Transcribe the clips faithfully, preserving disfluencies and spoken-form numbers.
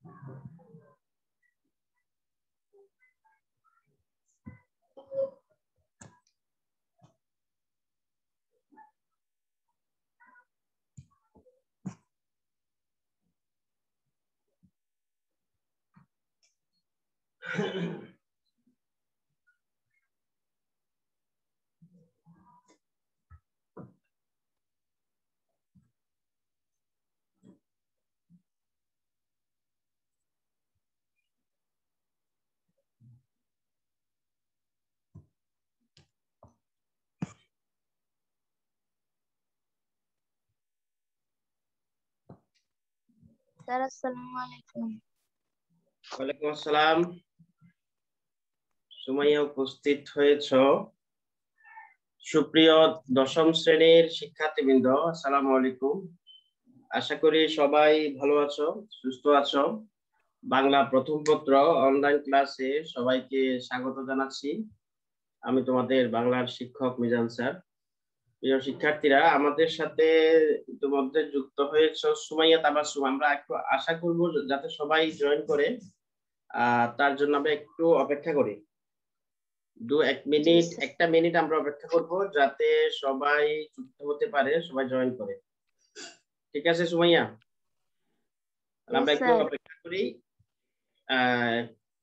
Sir আসসালামু আলাইকুম। ওয়ালাইকুম আসসালাম। সুমাইয়া উপস্থিত হয়েছ। সুপ্রিয় দশম শ্রেণীর শিক্ষার্থীবৃন্দ, আসসালামু আলাইকুম। আশা করি সবাই ভালো আছো, সুস্থ আছো। বাংলা প্রথম পত্র অনলাইন ক্লাসে সবাইকে স্বাগত জানাচ্ছি। আমি তোমাদের বাংলার শিক্ষক মিজান স্যার। প্রিয় শিক্ষার্থীরা, আমাদের সাথে ইতিমধ্যে যুক্ত হয়েছ সুমাইয়া তাবাসসুম। আমরা একটু আশা করব যাতে সবাই জয়েন করে, আহ তার জন্য আমরা একটু অপেক্ষা করি। দু এক মিনিট একটা মিনিট আমরা অপেক্ষা করব যাতে সবাই যুক্ত হতে পারে, সবাই জয়েন করে। ঠিক আছে সুমাইয়া, আমরা একটু অপেক্ষা করি। আহ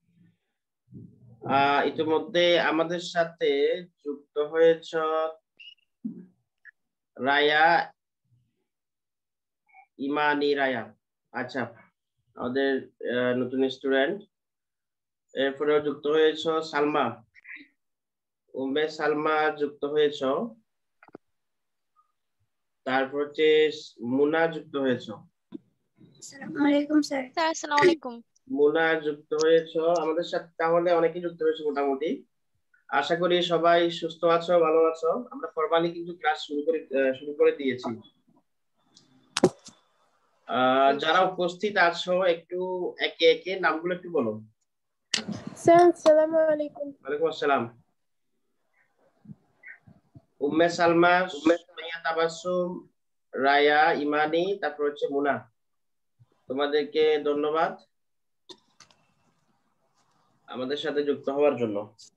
আহ ইতিমধ্যে আমাদের সাথে যুক্ত হয়েছ রায়া, ইমানি রায়া। আচ্ছা, আমাদের নতুন স্টুডেন্ট। এরপরেও যুক্ত হয়েছ সালমা, উম্মে সালমা যুক্ত হয়েছ। তারপর হচ্ছে মুনা যুক্ত হয়েছ। আসসালামু আলাইকুম স্যার। স্যার আসসালামু আলাইকুম। মুনা যুক্ত হয়েছ আমাদের সাথে, তাহলে অনেকেই যুক্ত হয়েছে মোটামুটি। আশা করি সবাই সুস্থ আছো, ভালো আছো। আমরা ফরমালি কিন্তু ক্লাস শুরু করে শুরু করে দিয়েছি। আহ যারা উপস্থিত আছো একটু একে একে নামগুলো একটু বলো। স্যার আসসালামু আলাইকুম। ওয়ালাইকুম আসসালাম। উম্মে সালমা, সুমাইয়া তাবাসসুম, রায়া, ইমানি, তারপর হচ্ছে মুনা। তোমাদেরকে ধন্যবাদ আমাদের সাথে যুক্ত হওয়ার জন্য।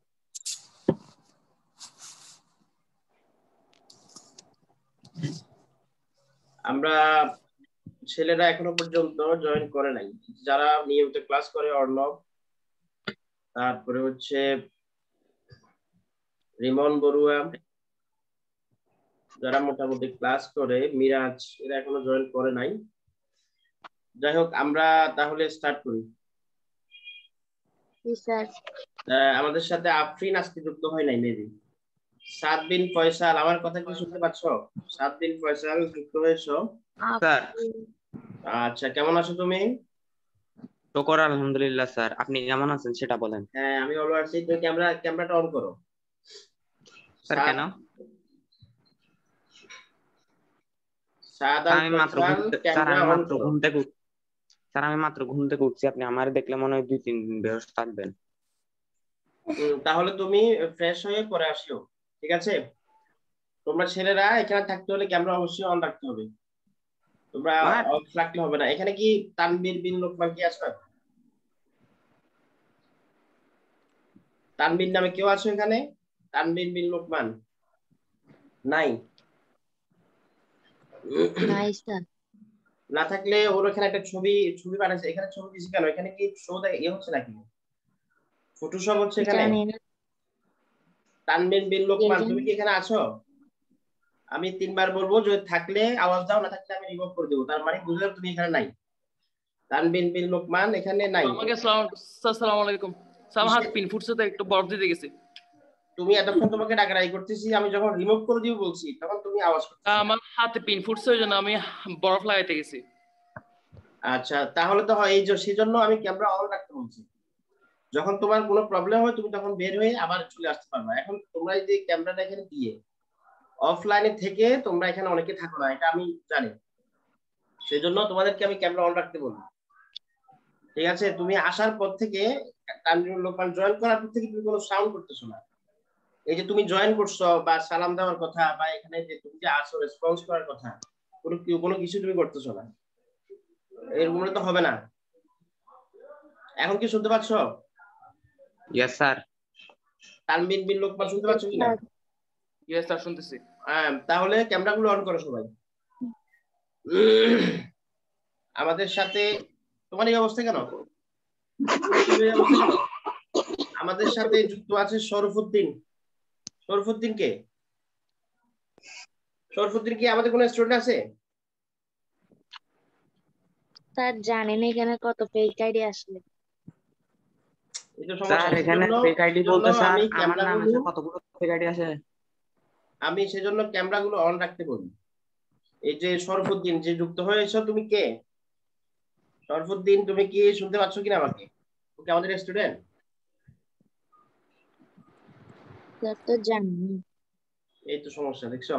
আমরা ছেলেরা এখনো পর্যন্ত জয়েন করে নাই, যারা নিয়মিত ক্লাস করে অর্ণব, তারপরে হচ্ছে রিমন বড়ুয়া, যারা মোটামুটি ক্লাস করে, মিরাজ, এরা এখনো জয়েন করে নাই। যাই হোক, আমরা তাহলে স্টার্ট করি। আমাদের সাথে আফরিন আজকে যুক্ত হয় নাই মেবি। সাত বিন ফয়সাল, আমার কথা কি শুনতে পাচ্ছ? সাত বিন ফয়সাল যুক্ত হয়েছো। স্যার আচ্ছা, কেমন আছো তুমি? শুকর আলহামদুলিল্লাহ স্যার, আপনি কেমন আছেন সেটা বলেন। হ্যাঁ, আমি ভালো আছি। তুমি ক্যামেরা ক্যামেরাটা অন করো স্যার। কেন? সাদাত আমি মাত্র স্যার আমি মাত্র ঘুম থেকে স্যার আমি মাত্র ঘুম থেকে উঠছি, আপনি আমারে দেখলে মনে হয় দুই তিন দিন বেরোস থাকবেন। তাহলে তুমি ফ্রেশ হয়ে পরে আসিও, ঠিক আছে? তোমরা ছেলেরা এখানে থাকতে হলে ক্যামেরা অবশ্যই অন রাখতে হবে, তোমরা অফ রাখলে হবে না। এখানে কি তানবীর বিন লোকমান কি আছে? তানবীর নামে কেউ আছে এখানে? তানবীর বিন লোকমান নাই? নাই স্যার। না থাকলে ওর এখানে একটা ছবি ছবি বানাইছে, এখানে ছবি দিছি কেন? এখানে কি শো দেয় ইয়ে হচ্ছে নাকি? ফটোশপ হচ্ছে এখানে? তানবীর বিন লোকমান, তুমি কি এখানে আছো? আমি তিনবার বলবো, যদি থাকলে আওয়াজ দাও, না থাকলে আমি রিমুভ করে দেবো। তার মানে বুঝলে তুমি এখানে নাই। তানবীর বিন লোকমান এখানে নাই। আসসালামু আলাইকুম স্যার, আমার হাত পিন ফুটছে তো একটু বরফ দিতে গেছি। তুমি এতক্ষণ তোমাকে ডাকাডাকি করতেছি, আমি যখন রিমুভ করে দিব বলছি তখন তুমি আওয়াজ করতেছ। আমার হাতে পিন ফুটছে, ওই জন্য আমি বরফ লাগাইতে গেছি। আচ্ছা, তাহলে তো হয় এই যে সেজন্য আমি ক্যামেরা অন রাখতে বলছি। যখন তোমার কোনো প্রবলেম হয় তুমি তখন বের হয়ে আবার চলে আসতে পারবে। এখন তোমরা এই যে ক্যামেরাটা এখানে দিয়ে অফলাইনে থেকে তোমরা এখানে অনেকে থাকো না, এটা আমি জানি, সেজন্য তোমাদেরকে আমি ক্যামেরা অন রাখতে বলবো, ঠিক আছে? তুমি আসার পর থেকে, তানভীরুল লোকমান জয়েন করার পর থেকে তুমি কোনো সাউন্ড করতেছো না। এই যে তুমি জয়েন করছো বা সালাম দেওয়ার কথা বা এখানে যে তুমি যে আসো রেসপন্স করার কথা, কোনো কোনো কিছু তুমি করতেছো না, এর মনে তো হবে না। এখন কি শুনতে পাচ্ছ? Yes sir. তানবিন বিন লোকমান শুনতে পাচ্ছ কিনা? ইয়েস স্যার, শুনতেছি। হ্যাঁ, তাহলে ক্যামেরাগুলো অন করো সবাই। আমাদের সাথে তোমার এই অবস্থা কেন? এই অবস্থা কেন? আমাদের সাথে যুক্ত আছে শরফুদ্দিন। শরফুদ্দিন কে? শরফুদ্দিন কি আমাদের কোনো স্টুডেন্ট আছে? স্যার জানেন এখানে কত ফেক আইডি আসলে? এটা স্যার সমস্যা। এখানে সেজন্য ফেক আইডি সেজন্য বলতে স্যার আমি আমার নামে ক্যামেরাগুলো স্যার কতগুলো ফেক আইডি আছে। আমি সেজন্য ক্যামেরাগুলো অন রাখতে বলি। এই যে শরফুদ্দিন যে যুক্ত হয়েছো, তুমি কে? শরফুদ্দিন তুমি কি শুনতে পাচ্ছ কিনা আমাকে? ওকে আমাদের স্টুডেন্ট। স্যার তো জানি। এই তো সমস্যা, দেখছো?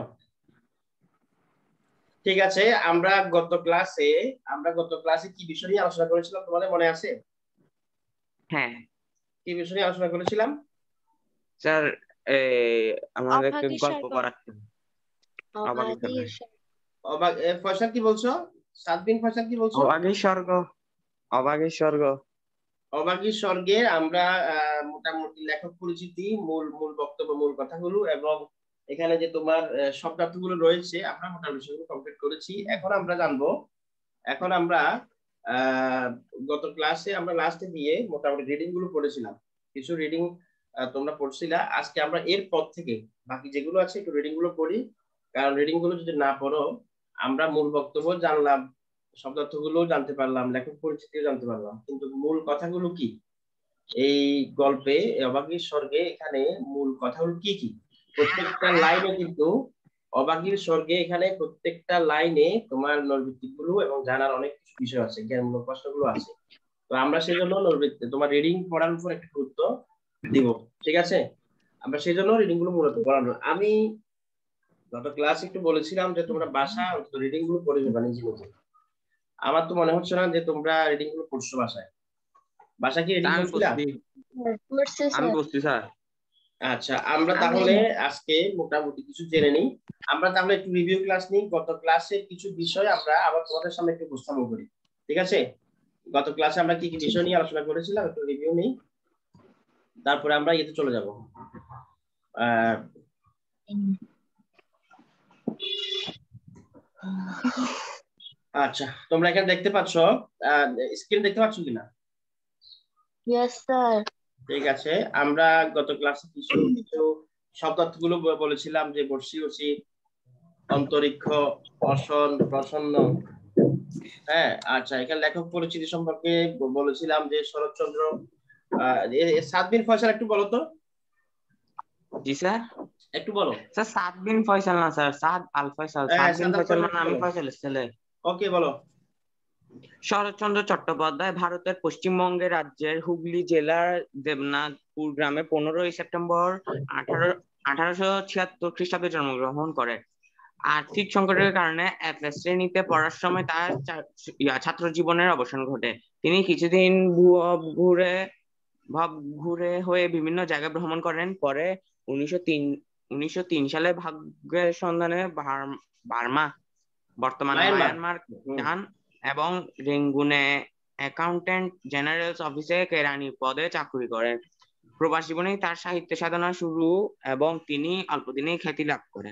ঠিক আছে, আমরা গত ক্লাসে আমরা গত ক্লাসে কি বিষয় নিয়ে আলোচনা করেছিলাম তোমাদের মনে আছে? হ্যাঁ কি বিষয় নিয়ে আলোচনা করেছিলাম? স্যার, এই আমাদেরকে অভাগী গল্প স্বর্গ। করাচ্ছেন। অবাগী অভাগী স্বর্গ। স্বর্গ। অবাক এ, ফয়সাল কি বলছো? সাতবিন ফয়সাল কি বলছো? অবাগী স্বর্গ। অবাগী স্বর্গ। অবাগী স্বর্গের আমরা আহ, মোটামুটি লেখক পরিচিতি, মূল মূল বক্তব্য, মূল কথাগুলো এবং এখানে যে তোমার আহ, শব্দার্থগুলো রয়েছে আমরা মোটামুটি সেগুলো কমপ্লিট করেছি। এখন আমরা জানবো, এখন আমরা আহ গত ক্লাসে আমরা লাস্টে দিয়ে মোটামুটি রিডিং গুলো পড়েছিলাম। কিছু রিডিং তোমরা পড়ছিলা। আজকে আমরা এর পর থেকে বাকি যেগুলো আছে একটু রিডিং গুলো পড়ি, কারণ রিডিং গুলো যদি না পড়ো আমরা মূল বক্তব্য জানলাম, শব্দার্থগুলো জানতে পারলাম, লেখক পরিচিতিও জানতে পারলাম, কিন্তু মূল কথাগুলো কি এই গল্পে অবাগীর স্বর্গে, এখানে মূল কথাগুলো কি কি প্রত্যেকটা লাইনে কিন্তু অবাগীর স্বর্গে এখানে প্রত্যেকটা লাইনে তোমার নৈর্বৃত্তিক গুলো এবং জানার অনেক কিছু বিষয় আছে, জ্ঞানমূলক প্রশ্নগুলো আছে। তো আমরা সেই জন্য নৈর্বৃত্তি তোমার রিডিং পড়ার উপর একটা গুরুত্ব দিব, ঠিক আছে? আমরা সেই জন্য রিডিং গুলো মূলত পড়ানো। আমি গত ক্লাস একটু বলেছিলাম যে তোমরা বাসা রিডিং গুলো পড়ে যাবে নিজে নিজে। আমার তো মনে হচ্ছে না যে তোমরা রিডিং গুলো পড়ছো বাসায়। বাসা কি রিডিং আমি করছিলা? বসছি পড়ছে আমি স্যার। বসছি স্যার। আচ্ছা, আমরা আমি তাহলে আজকে মোটামুটি কিছু জেনে নিই। আমরা তাহলে একটু রিভিউ ক্লাস নিই। গত ক্লাসে কিছু বিষয় আমরা আবার তোমাদের সামনে একটু উপস্থাপন করি, ঠিক আছে? গত ক্লাসে আমরা কি কি বিষয় নিয়ে আলোচনা করেছিলাম একটু রিভিউ নিই, তারপরে আমরা ইয়েতে চলে যাব। আহ আচ্ছা, তোমরা এখানে দেখতে পাচ্ছ, স্ক্রিন দেখতে পাচ্ছ কিনা? Yes sir. ঠিক আছে, আমরা গত ক্লাসে কিছু কিছু শব্দার্থগুলো বলেছিলাম যে বর্ষি অসি, অন্তরিক্ষ, অসন, প্রসন্ন। হ্যাঁ, আচ্ছা, এখানে লেখক পরিচিতি সম্পর্কে বলেছিলাম যে শরৎচন্দ্র। আহ সাতবিন ফয়সাল একটু বলো তো। জি স্যার। একটু বলো। স্যার সাত বিন ফয়সাল না স্যার, সাদ আল ফয়সাল। সাত বিন ফয়সাল মানে আমি ফয়সালের ছেলে। ওকে, বলো। শরৎচন্দ্র চট্টোপাধ্যায় ভারতের পশ্চিমবঙ্গের রাজ্যের হুগলি জেলার দেবনাথপুর গ্রামে পনেরোই সেপ্টেম্বর আঠারো আঠারোশো ছিয়াত্তর খ্রিস্টাব্দে জন্মগ্রহণ করেন। আর্থিক সংকটের কারণে এফ এ শ্রেণীতে পড়ার সময় তার ছাত্র জীবনের অবসান ঘটে। তিনি কিছুদিন ঘুরে ভাব ঘুরে হয়ে বিভিন্ন জায়গা ভ্রমণ করেন। পরে উনিশশো তিন উনিশশো তিন সালে ভাগ্যের সন্ধানে বার্মা, বর্তমানে মায়ানমার যান এবং রেঙ্গুনে অ্যাকাউন্টেন্ট জেনারেল অফিসে কেরানি পদে চাকরি করেন। প্রবাস জীবনে তার সাহিত্য সাধনা শুরু এবং তিনি অল্পদিনেই খ্যাতি লাভ করেন।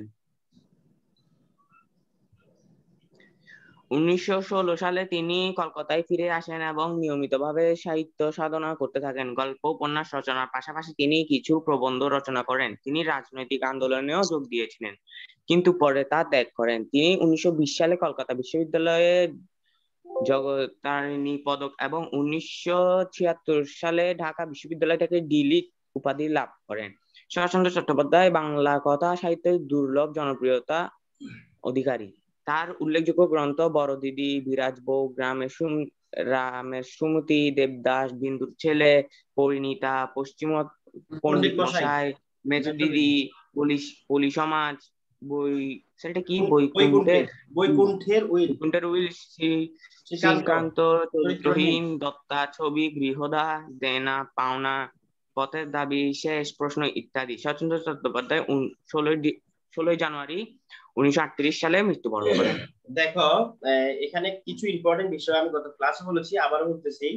উনিশশো ষোলো সালে তিনি কলকাতায় ফিরে আসেন এবং নিয়মিতভাবে সাহিত্য সাধনা করতে থাকেন। গল্প উপন্যাস রচনার পাশাপাশি তিনি কিছু প্রবন্ধ রচনা করেন। তিনি রাজনৈতিক আন্দোলনেও যোগ দিয়েছিলেন, কিন্তু পরে তা ত্যাগ করেন। তিনি উনিশশো বিশ সালে কলকাতা বিশ্ববিদ্যালয়ে জগত্তারিণী পদক এবং উনিশশো ছিয়াত্তর সালে ঢাকা বিশ্ববিদ্যালয় থেকে ডি.লিট উপাধি লাভ করেন। শরৎচন্দ্র চট্টোপাধ্যায় বাংলা কথা সাহিত্যের দুর্লভ জনপ্রিয়তা অধিকারী। তার উল্লেখযোগ্য গ্রন্থ বড়দিদি, বিরাজ বউ, গ্রামের রামের সুমতি, দেবদাস, বিন্দুর ছেলে, পরিণীতা, পশ্চিম পণ্ডিত মশাই, মেজো দিদি, পলি সমাজ, বই সেটা কি বৈকুণ্ঠের বৈকুণ্ঠের উইল, বৈকুণ্ঠের উইল, শ্রীকান্ত, চরিত্রহীন, দত্তা ছবি, গৃহদা, দেনা পাওনা, পথের দাবি, শেষ প্রশ্ন ইত্যাদি। শরৎচন্দ্র চট্টোপাধ্যায় ষোলোই ষোলোই জানুয়ারি উনিশশো আটত্রিশ সালে মৃত্যুবরণ করেন। দেখো, এখানে কিছু ইম্পর্টেন্ট বিষয় আমি গত ক্লাসে বলেছি, আবারও বলতেছি।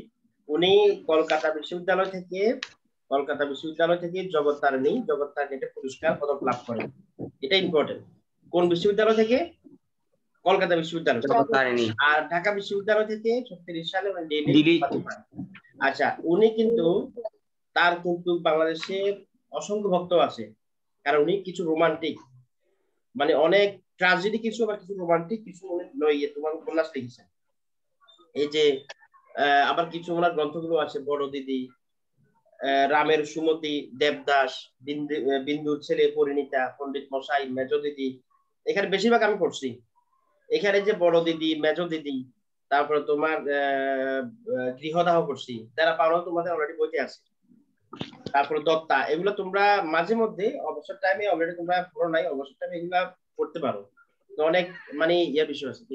উনি কলকাতা বিশ্ববিদ্যালয় থেকে কলকাতা বিশ্ববিদ্যালয় থেকে জগত্তারিণী জগত্তারিণীতে পুরস্কার পদক লাভ করেন। এটা ইম্পর্টেন্ট। কোন বিশ্ববিদ্যালয় থেকে? কলকাতা বিশ্ববিদ্যালয় থেকে। জগত্তারিণী। আর ঢাকা বিশ্ববিদ্যালয় থেকে ছত্রিশ সালে উনি ডিগ্রি ডিগ্রি উপাধি পান। আচ্ছা, উনি কিন্তু তার কিন্তু বাংলাদেশে অসংখ্য ভক্ত আছে, কারণ উনি কিছু রোমান্টিক মানে অনেক ট্র্যাজেডি কিছু, আবার কিছু রোমান্টিক কিছু উনি লইয়ে তোমার উপন্যাস লিখেছেন। এই যে আহ, আবার কিছু ওনার গ্রন্থগুলো আছে, বড় দিদি, আহ, রামের সুমতি, দেবদাস, বিন্দু আহ, বিন্দুর ছেলে পরিণীতা, পণ্ডিত মশাই, মেজ দিদি। এখানে বেশিরভাগ আমি পড়ছি। এখানে যে বড় দিদি, মেজ দিদি, তারপরে তোমার আহ, আহ, গৃহদাহ করছি, যারা পাওনা তোমাদের অলরেডি বইতে আছে। তারপরে দত্তা, এগুলো তোমরা মাঝে মধ্যে অবসর টাইমে অলরেডি তোমরা পড়ো নাই, অবসর টাইমে এগুলা পড়তে পারো। তো অনেক মানে ইয়ে বিষয় আছে।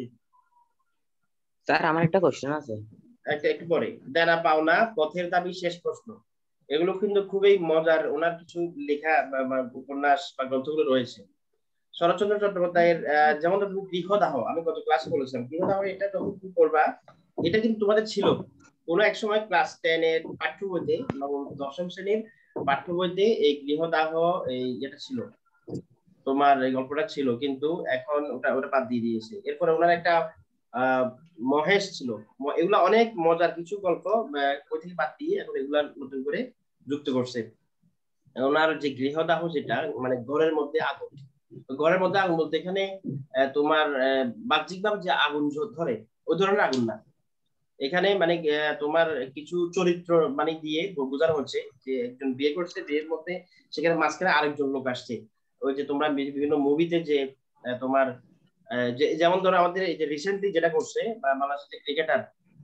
স্যার আমার একটা কোশ্চেন আছে। একটা একটু পরে দেনা পাওনা, পথের দাবি, শেষ প্রশ্ন, এগুলো কিন্তু খুবই মজার। ওনার কিছু লেখা বা- বা উপন্যাস বা গ্রন্থগুলো রয়েছে। শরৎচন্দ্র চট্টোপাধ্যায়ের আহ, যেমন তুমি গৃহদাহ, আমি গত ক্লাসে বলেছিলাম গৃহদাহ, এটা যখন তুমি করবা, এটা কিন্তু তোমাদের ছিল কোন এক সময় ক্লাস টেন এর পাঠ্য বইতে, নবম দশম শ্রেণীর পাঠ্য বইতে এই গৃহদাহ এই এটা ছিল, তোমার এই গল্পটা ছিল, কিন্তু এখন ওটা ওটা বাদ দিয়ে দিয়েছে। এরপরে ওনার একটা আহ মহেশ ছিল। ম- এগুলা অনেক মজার কিছু গল্প আহ, ওই থেকে বাদ দিয়ে এখন এগুলা নতুন করে যুক্ত করছে। ওনার যে গৃহদাহ, যেটা মানে ঘরের মধ্যে আগুন, ঘরের মধ্যে আগুন বলতে এখানে আহ, তোমার বাহ্যিক ভাবে যে আগুন জ- ধরে ওই ধরনের আগুন না। এখানে মানে আহ, তোমার কিছু চরিত্র মানে দিয়ে বো- বোঝানো হচ্ছে যে একজন বিয়ে করছে, বিয়ের মধ্যে সেখানে মাঝখানে আরেকজন লোক আসছে। ওই যে তোমরা বি- বিভিন্ন মুভিতে যে আহ, তোমার আহ, যে- যেমন ধরো আমাদের এই যে রিসেন্টলি যেটা করছে বা বাংলাদেশের ক্রিকেটার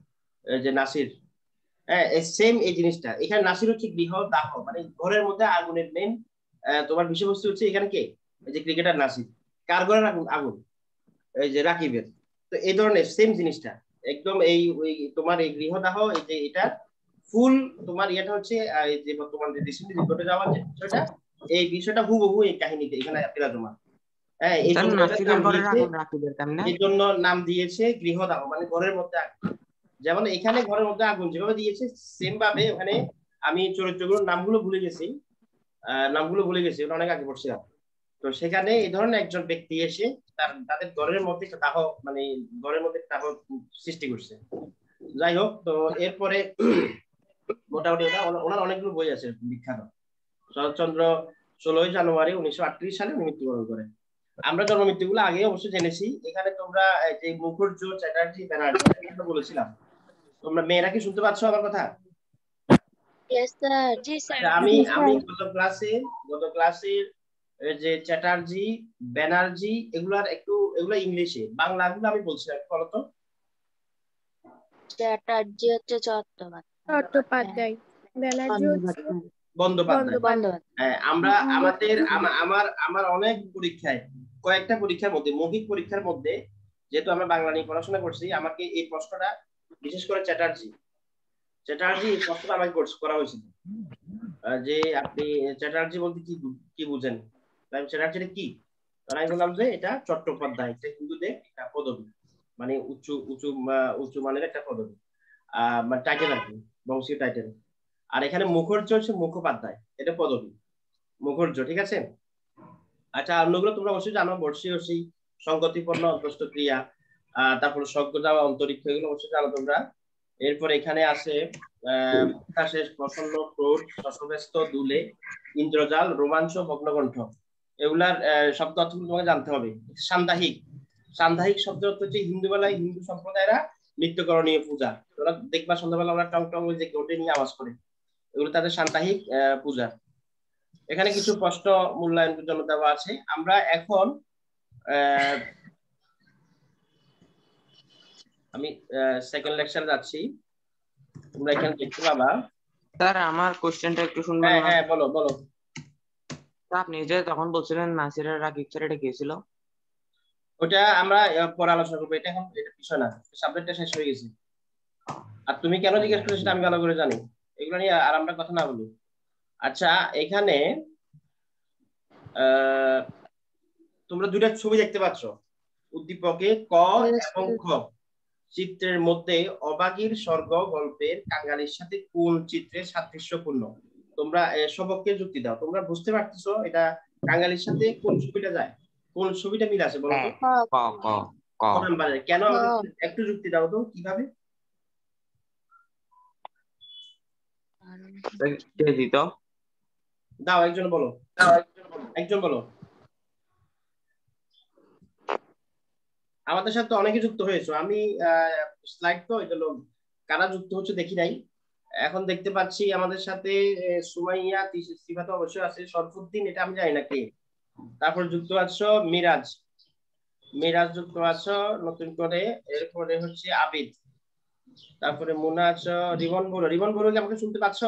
যে নাসির, হ্যাঁ সেম এই জিনিসটা এখানে। নাসির হচ্ছে গৃহ দাহ, মানে ঘরের মধ্যে আগুনের মেন তোমার বিষয়বস্তু হচ্ছে এখানে কে, এই যে ক্রিকেটার নাসির, কার ঘরের আগুন? আগুন এই যে রাকিবের। তো এই ধরনের সেম জিনিসটা একদম এই ওই তোমার এই গৃহদাহ, এই যে এটা ফুল তোমার ইয়েটা হচ্ছে আহ, এই যে বর্তমান যে রিসেন্টলি ঘটে যাওয়ার যে বিষয়টা, এই বিষয়টা হুবহু এই কাহিনীতে এখানে বিরাজমান। হ্যাঁ, এই স্যার জন্য এটার নাম নাসিরের ঘরের দিয়েছে, আগুন রাকিবের কেমনে? এই জন্য নাম দিয়েছে গৃহদাহ, মানে ঘরের মধ্যে আগুন। যেমন এখানে ঘরের মধ্যে আগুন যেভাবে দিয়েছে, সেম ভাবে ওখানে আমি চরিত্রগুলোর নামগুলো ভুলে গেছি, আহ নামগুলো ভুলে গেছি, ওটা অনেক আগে পড়ছিলাম। তো সেখানে এই ধরনের একজন ব্যক্তি এসে তার তাদের ঘরের মধ্যে একটা দাহ মানে ঘরের মধ্যে দাহ সৃষ্টি করছে। যাই হোক, তো এরপরে মোটামুটি ওটা ওনা- ওনার অনেকগুলো বই আছে বিখ্যাত। শরৎচন্দ্র ষোলোই জানুয়ারি উনিশশো আটত্রিশ সালে উনি মৃত্যুবরণ করেন। আমরা জন্ম মৃত্যুগুলো আগে অবশ্যই জেনেছি। এখানে তোমরা এই যে মুখুজ্জে, চ্যাটার্জি, ব্যানার্জি এটার কথা বলেছিলাম। তোমরা মেয়েরা কি শুনতে পাচ্ছ আমার কথা? Yes, sir. জি স্যার। আচ্ছা, আমি আমি গত ক্লাসে গত ক্লাসে এই যে চ্যাটার্জি, ব্যানার্জি এগুলার একটু এগুলো ইংলিশে, বাংলাগুলো আমি বলছি একটু বলো তো। চ্যাটার্জি হচ্ছে চট্টোপাধ্যায়। চট্টোপাধ্যায়, ব্যানার্জি হচ্ছে বন্দ্যোপাধ্যায়। বন্দ্যোপাধ্যায়। বন্দ্যোপাধ্যায়। হ্যাঁ, আমরা আমাদের আমা- আমার আমার অনেক পরীক্ষায়, কয়েকটা পরীক্ষার মধ্যে, মৌখিক পরীক্ষার মধ্যে, যেহেতু আমরা বাংলা নিয়ে পড়াশোনা করছি, আমাকে এই প্রশ্নটা বিশেষ করে চ্যাটার্জি চ্যাটার্জি এই প্রশ্নটা আমাকে কোর্স- করা হয়েছিল আহ, যে আপনি চ্যাটার্জি বলতে কি বু- কি বুঝেন। তাই আমি, চ্যাটার্জিটা কি? তখন আমি বললাম যে এটা চট্টোপাধ্যায়, এটা হিন্দুদের একটা পদবী, মানে উঁচু উঁচু আহ, উঁচু মানের একটা পদবী, আহ মানে টাইটেল আর কি, বংশীয় টাইটেল। আর এখানে মুখর্য হচ্ছে মুখোপাধ্যায়, এটা পদবী, মুখর্য, ঠিক আছে। আচ্ছা, অন্যগুলো তোমরা অবশ্যই জানো, বর্ষী অসি, সংগতিপন্ন অন্তস্থ ক্রিয়া, আহ তারপর স্বর্গ যাওয়া, অন্তরিক্ষ, এগুলো অবশ্যই জানো তোমরা। এরপর এখানে আছে আহ শেষ, প্রসন্ন, ক্রোধ, শশব্যস্ত, দুলে, ইন্দ্রজাল, রোমাঞ্চ, ভগ্নকণ্ঠ, এগুলার আহ, শব্দ অর্থগুলো তোমাকে জানতে হবে। সান্দাহিক, সান্দাহিক শব্দ অর্থ হচ্ছে হিন্দু বেলায় হিন্দু সম্প্রদায়েরা নিত্যকরণীয় পূজা। তোমরা দেখবা সন্ধ্যাবেলা ওরা টং টং ওই যে ঘটে নিয়ে আওয়াজ করে, এগুলো তাদের সান্তাহিক আহ, পূজা। এখানে কিছু প্রশ্ন মূল্যায়নের জন্য দেওয়া আছে। আমরা এখন আহ, আমি সেকেন্ড লেকচারে যাচ্ছি, তোমরা এখানে দেখতে পাবা। স্যার আমার কোশ্চেনটা একটু শুনবেন হ্যাঁ না? হ্যাঁ, বলো বলো। তো আপনি যে তখন বলছিলেন নাসিরের রাকিব স্যার, এটা কে ছিল? ওটা আমরা আহ, পরে আলোচনা করবো, এটা এখন এটা বিষয় না, সাবজেক্টটা শেষ হয়ে গেছে। আর তুমি কেন জিজ্ঞেস করছো সেটা আমি ভালো করে জানি, এগুলো নিয়ে আর আমরা কথা না বলি। আচ্ছা, এখানে আহ তোমরা দুইটা ছবি দেখতে পাচ্ছ, উদ্দীপকে ক Yes, এবং sir. খ। চিত্রের মধ্যে অবাগীর স্বর্গ গল্পের কাঙালির সাথে কোন চিত্রের সাদৃশ্যপূর্ণ? তোমরা সবককে যুক্তি দাও। তোমরা বুঝতে পারতেছো এটা কাঙালির সাথে কোন ছবিটা যায়, কোন ছবিটা মিল আছে বলো তো? ক ক ক ক নাম্বারে। কেন আমাকে একটু যুক্তি দাও তো কিভাবে? কে দিত? দাও, একজন বলো, একজন বলো। আমাদের সাথে অনেকে যুক্ত হয়েছে, আমি স্লাইড তো এই জন্য কারা যুক্ত হচ্ছে দেখি নাই। এখন দেখতে পাচ্ছি আমাদের সাথে সুমাইয়া, সিফা তো অবশ্যই আছে, শরফুদ্দিন এটা আমি জানি না কে। তারপর যুক্ত আছো মিরাজ, মিরাজ যুক্ত আছো নতুন করে। এরপরে হচ্ছে আবিদ, তারপরে মুনা আছো, রিবন বড়ুয়া। রিবন বড়ুয়া কি আমাকে শুনতে পাচ্ছ?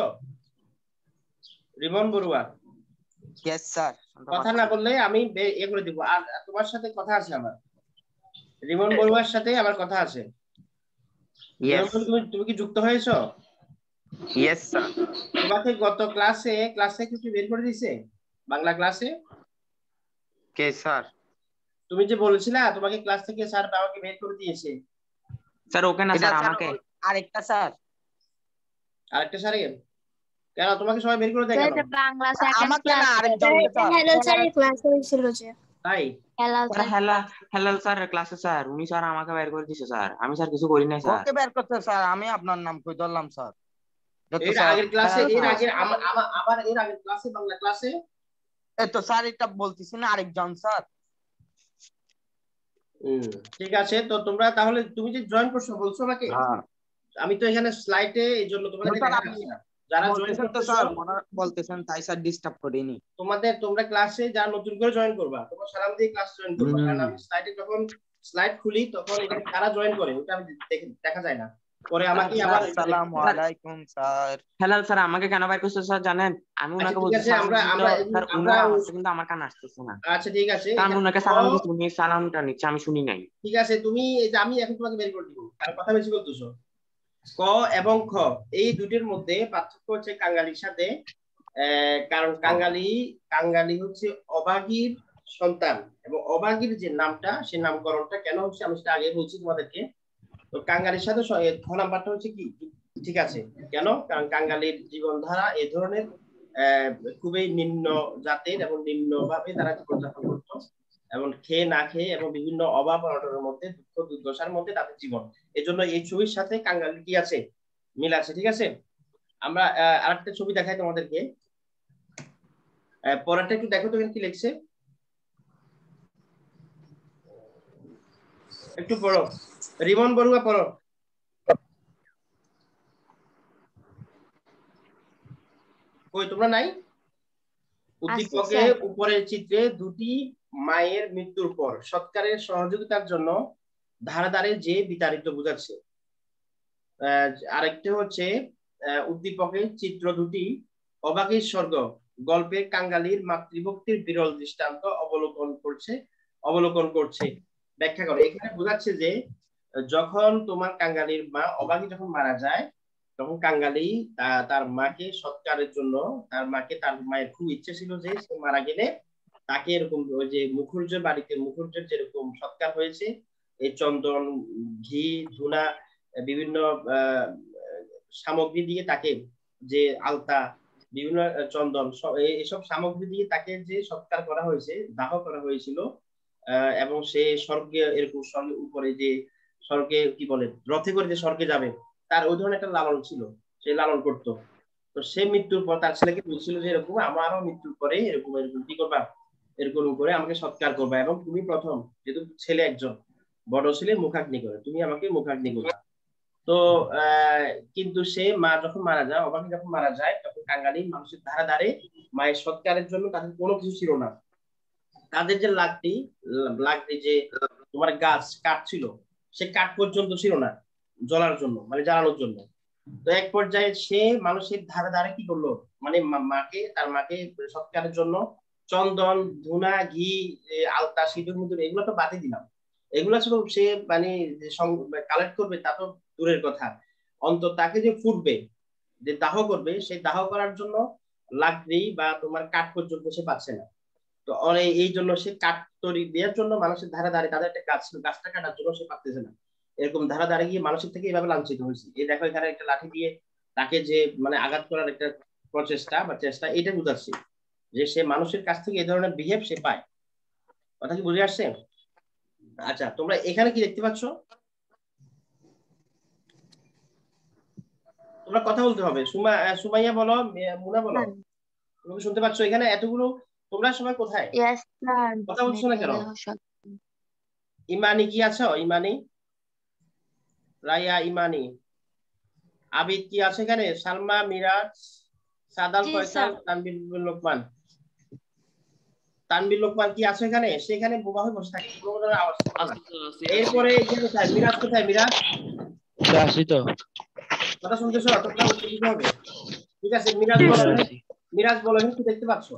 Ribon Barua, yes sir. কথা না বললে আমি এ করে দিব। আর তোমার সাথে কথা আছে আমার, রিবন বড়ুয়ার সাথে আমার কথা আছে। তুমি তুমি কি যুক্ত হয়েছো? Yes sir. তোমাকে গত ক্লাসে ক্লাসে কিছু বের করে দিয়েছে বাংলা ক্লাসে? কে স্যার? তুমি যে বলেছিলা তোমাকে ক্লাস থেকে স্যার বাবাকে বের করে দিয়েছে। স্যার ওকে না স্যার, আমাকে। আরেকটা স্যার। আরেকটা স্যার? কেন তোমাকে সবাই বের করে দেয় কেন? বাংলা আমাকে না, আরেকজন স্যার। হ্যালো স্যার ক্লাসে হয়েছিল যে। তাই? স্যার হেলা হেলাল স্যার ক্লাসে স্যার, উনি স্যার আমাকে বের করে দিয়েছে স্যার। আমি স্যার কিছু করি নাই স্যার। ওকে বের করতে স্যার, আমি আপনার নাম কই ধরলাম স্যার। এর আগের ক্লাসে, এর আগের আমার আবার এর আগের ক্লাসে বাংলা ক্লাসে এই তো স্যার এটা বলতেছি না, আরেকজন স্যার। হুম ঠিক আছে। তো তোমরা তাহলে তুমি যে জয়েন করছো বলছো আমাকে, আমি তো এখানে স্লাইডে এই জন্য তোমাদের দেখা যাচ্ছে না। যারা জয়েন করতেছো স্যার বলতেছেন তাই স্যার ডিস্টার্ব করিনি তোমাদের। তোমরা ক্লাসে যারা নতুন করে জয়েন করবা তোমরা সালাম দিয়ে ক্লাস জয়েন করবা, কারণ আমি স্লাইডে যখন স্লাইড খুলি তখন এখানে কারা জয়েন করে ওটা আমি দেখা যায় না। পরে আমাকে আবার আসসালামু আলাইকুম স্যার। হেলাল স্যার আমাকে কেন বের করছে স্যার জানেন? আমি উনাকে বলছি আমরা আমরা স্যার উনার আওয়াজ কিন্তু আমার কানে আসতেছে না। আচ্ছা ঠিক আছে, কারণ উনাকে সালাম দিচ্ছি, উনি সালামটা নিচ্ছে, আমি শুনি নাই। ঠিক আছে, তুমি আমি এখন তোমাকে বের করে দিব, আর কথা বেশি বলতেছো। ক এবং খ এই দুটির মধ্যে পার্থক্য হচ্ছে কাঙ্গালির সাথে। কারণ কাঙ্গালি কাঙ্গালি হচ্ছে অবাগীর সন্তান, এবং অবাগীর যে নামটা সে নামকরণটা কেন হচ্ছে আমি সেটা আগে বলছি তোমাদেরকে। তো কাঙ্গালির সাথে খ নাম্বারটা হচ্ছে কি ঠিক আছে কেন? কারণ কাঙ্গালির জীবনধারা এ ধরনের আহ খুবই নিম্ন জাতের এবং নিম্নভাবে তারা জীবনযাপন করতো, এবং খেয়ে না খেয়ে এবং বিভিন্ন অভাব অনটনের মধ্যে দুঃখ দুর্দশার মধ্যে তাদের জীবন। এই জন্য এই ছবির সাথে কাঙ্গালি কি আছে, মিল আছে। ঠিক আছে, আমরা আরেকটা ছবি দেখাই তোমাদেরকে। পরেরটা একটু দেখো তো এখানে কি লিখছে, একটু পড়ো। রিমন বড়ুয়া পড়ো। কই তোমরা নাই? উদ্দীপকে উপরের চিত্রে দুটি মায়ের মৃত্যুর পর সৎকারের সহযোগিতার জন্য ধারে ধারে যে বিতাড়িত বোঝাচ্ছে। আরেকটা হচ্ছে উদ্দীপকের চিত্র দুটি অবাগীর স্বর্গ গল্পে কাঙ্গালির মাতৃভক্তির বিরল দৃষ্টান্ত অবলোকন করছে অবলোকন করছে ব্যাখ্যা করে। এখানে বোঝাচ্ছে যে যখন তোমার কাঙ্গালির মা অবাগী যখন মারা যায় তখন কাঙ্গালি তার মাকে সৎকারের জন্য, তার মাকে তার মায়ের খুব ইচ্ছে ছিল যে সে মারা গেলে তাকে এরকম ওই যে মুখুর্জ বাড়িতে মুখুর্জের যেরকম সৎকার হয়েছে এই চন্দন ঘি ধুনা বিভিন্ন সামগ্রী দিয়ে তাকে, যে আলতা বিভিন্ন চন্দন এইসব সামগ্রী দিয়ে তাকে যে সৎকার করা হয়েছে, দাহ করা হয়েছিল, এবং সে স্বর্গে এরকম স্বর্গের উপরে যে স্বর্গে কি বলে রথে করে যে স্বর্গে যাবে তার ওই ধরনের একটা লালন ছিল, সে লালন করতো। তো সে মৃত্যুর পর তার ছেলেকে বলছিল যে এরকম আমারও মৃত্যুর পরে এরকম এরকম কি করবা, এরকম করে আমাকে সৎকার করবা, এবং তুমি প্রথম যেহেতু ছেলে একজন বড় ছেলে মুখাগ্নি করে তুমি আমাকে মুখাগ্নি করবা। তো আহ কিন্তু সে মা যখন মারা যায়, অবাকি যখন মারা যায় তখন কাঙ্গালি মানুষের ধারে ধারে মায়ের সৎকারের জন্য তাদের কোনো কিছু ছিল না। তাদের যে লাকড়ি লাকড়ি যে তোমার গাছ কাঠ ছিল সে কাঠ পর্যন্ত ছিল না জ্বলার জন্য, মানে জ্বালানোর জন্য। তো এক পর্যায়ে সে মানুষের ধারে ধারে কি করলো, মানে মাকে তার মাকে সৎকারের জন্য চন্দন ধুনা ঘি আলতা সিঁদুর মুদুর এগুলো তো বাদই দিলাম, এগুলো শুধু সে মানে কালেক্ট করবে তা তো দূরের কথা, অন্তত তাকে যে ফুটবে যে দাহ করবে সেই দাহ করার জন্য লাকড়ি বা তোমার কাঠ পর্যন্ত সে পাচ্ছে না। তো অনেক এই জন্য সে কাঠ তৈরি দেওয়ার জন্য মানুষের ধারে ধারে তাদের একটা গাছ ছিল, গাছটা কাটার জন্য সে পারতেছে না। এরকম ধারা ধারে গিয়ে মানুষের থেকে এইভাবে লাঞ্ছিত হয়েছে। এই দেখো এখানে একটা লাঠি দিয়ে তাকে যে মানে আঘাত করার একটা প্রচেষ্টা বা চেষ্টা, এটা বুঝাচ্ছি যে সে মানুষের কাছ থেকে এই ধরনের বিহেভ সে পায়। কথা কি বুঝে আসছে? আচ্ছা, তোমরা এখানে কি দেখতে পাচ্ছ? তোমরা কথা বলতে হবে। সুমা আহ, সুমাইয়া বলো, মে- মুনা বলো, তুমি কি শুনতে পাচ্ছ? এখানে এতগুলো, তোমরা সবাই কোথায়? Yes, sir. কথা বলছো না কেন? Dejo shot. ইমানি কি আছো? ইমানি, রায়া, ইমানি, আবিদ কি আছে এখানে? সালমা, মিরাজ, সাদাল, জি ফয়সাল, স্যার। তানভীর, লোকমান। তানভীর, লোকমান কি আছে এখানে? সেখানে বোবা হয়ে বসে থাকে, কোনো ধরনের আওয়াজ করে না। আছি স্যার, আছি আছি এরপরে ইয়ে কোথায়? মিরাজ কোথায়? মিরাজ, আসি তো কথা শুনতেছো? তোমরা উত্তর দিতে হবে। ঠিক আছে, মিরাজ জি বলো। স্যার এখানে আসি মিরাজ বলো, এখানে কি দেখতে পাচ্ছ?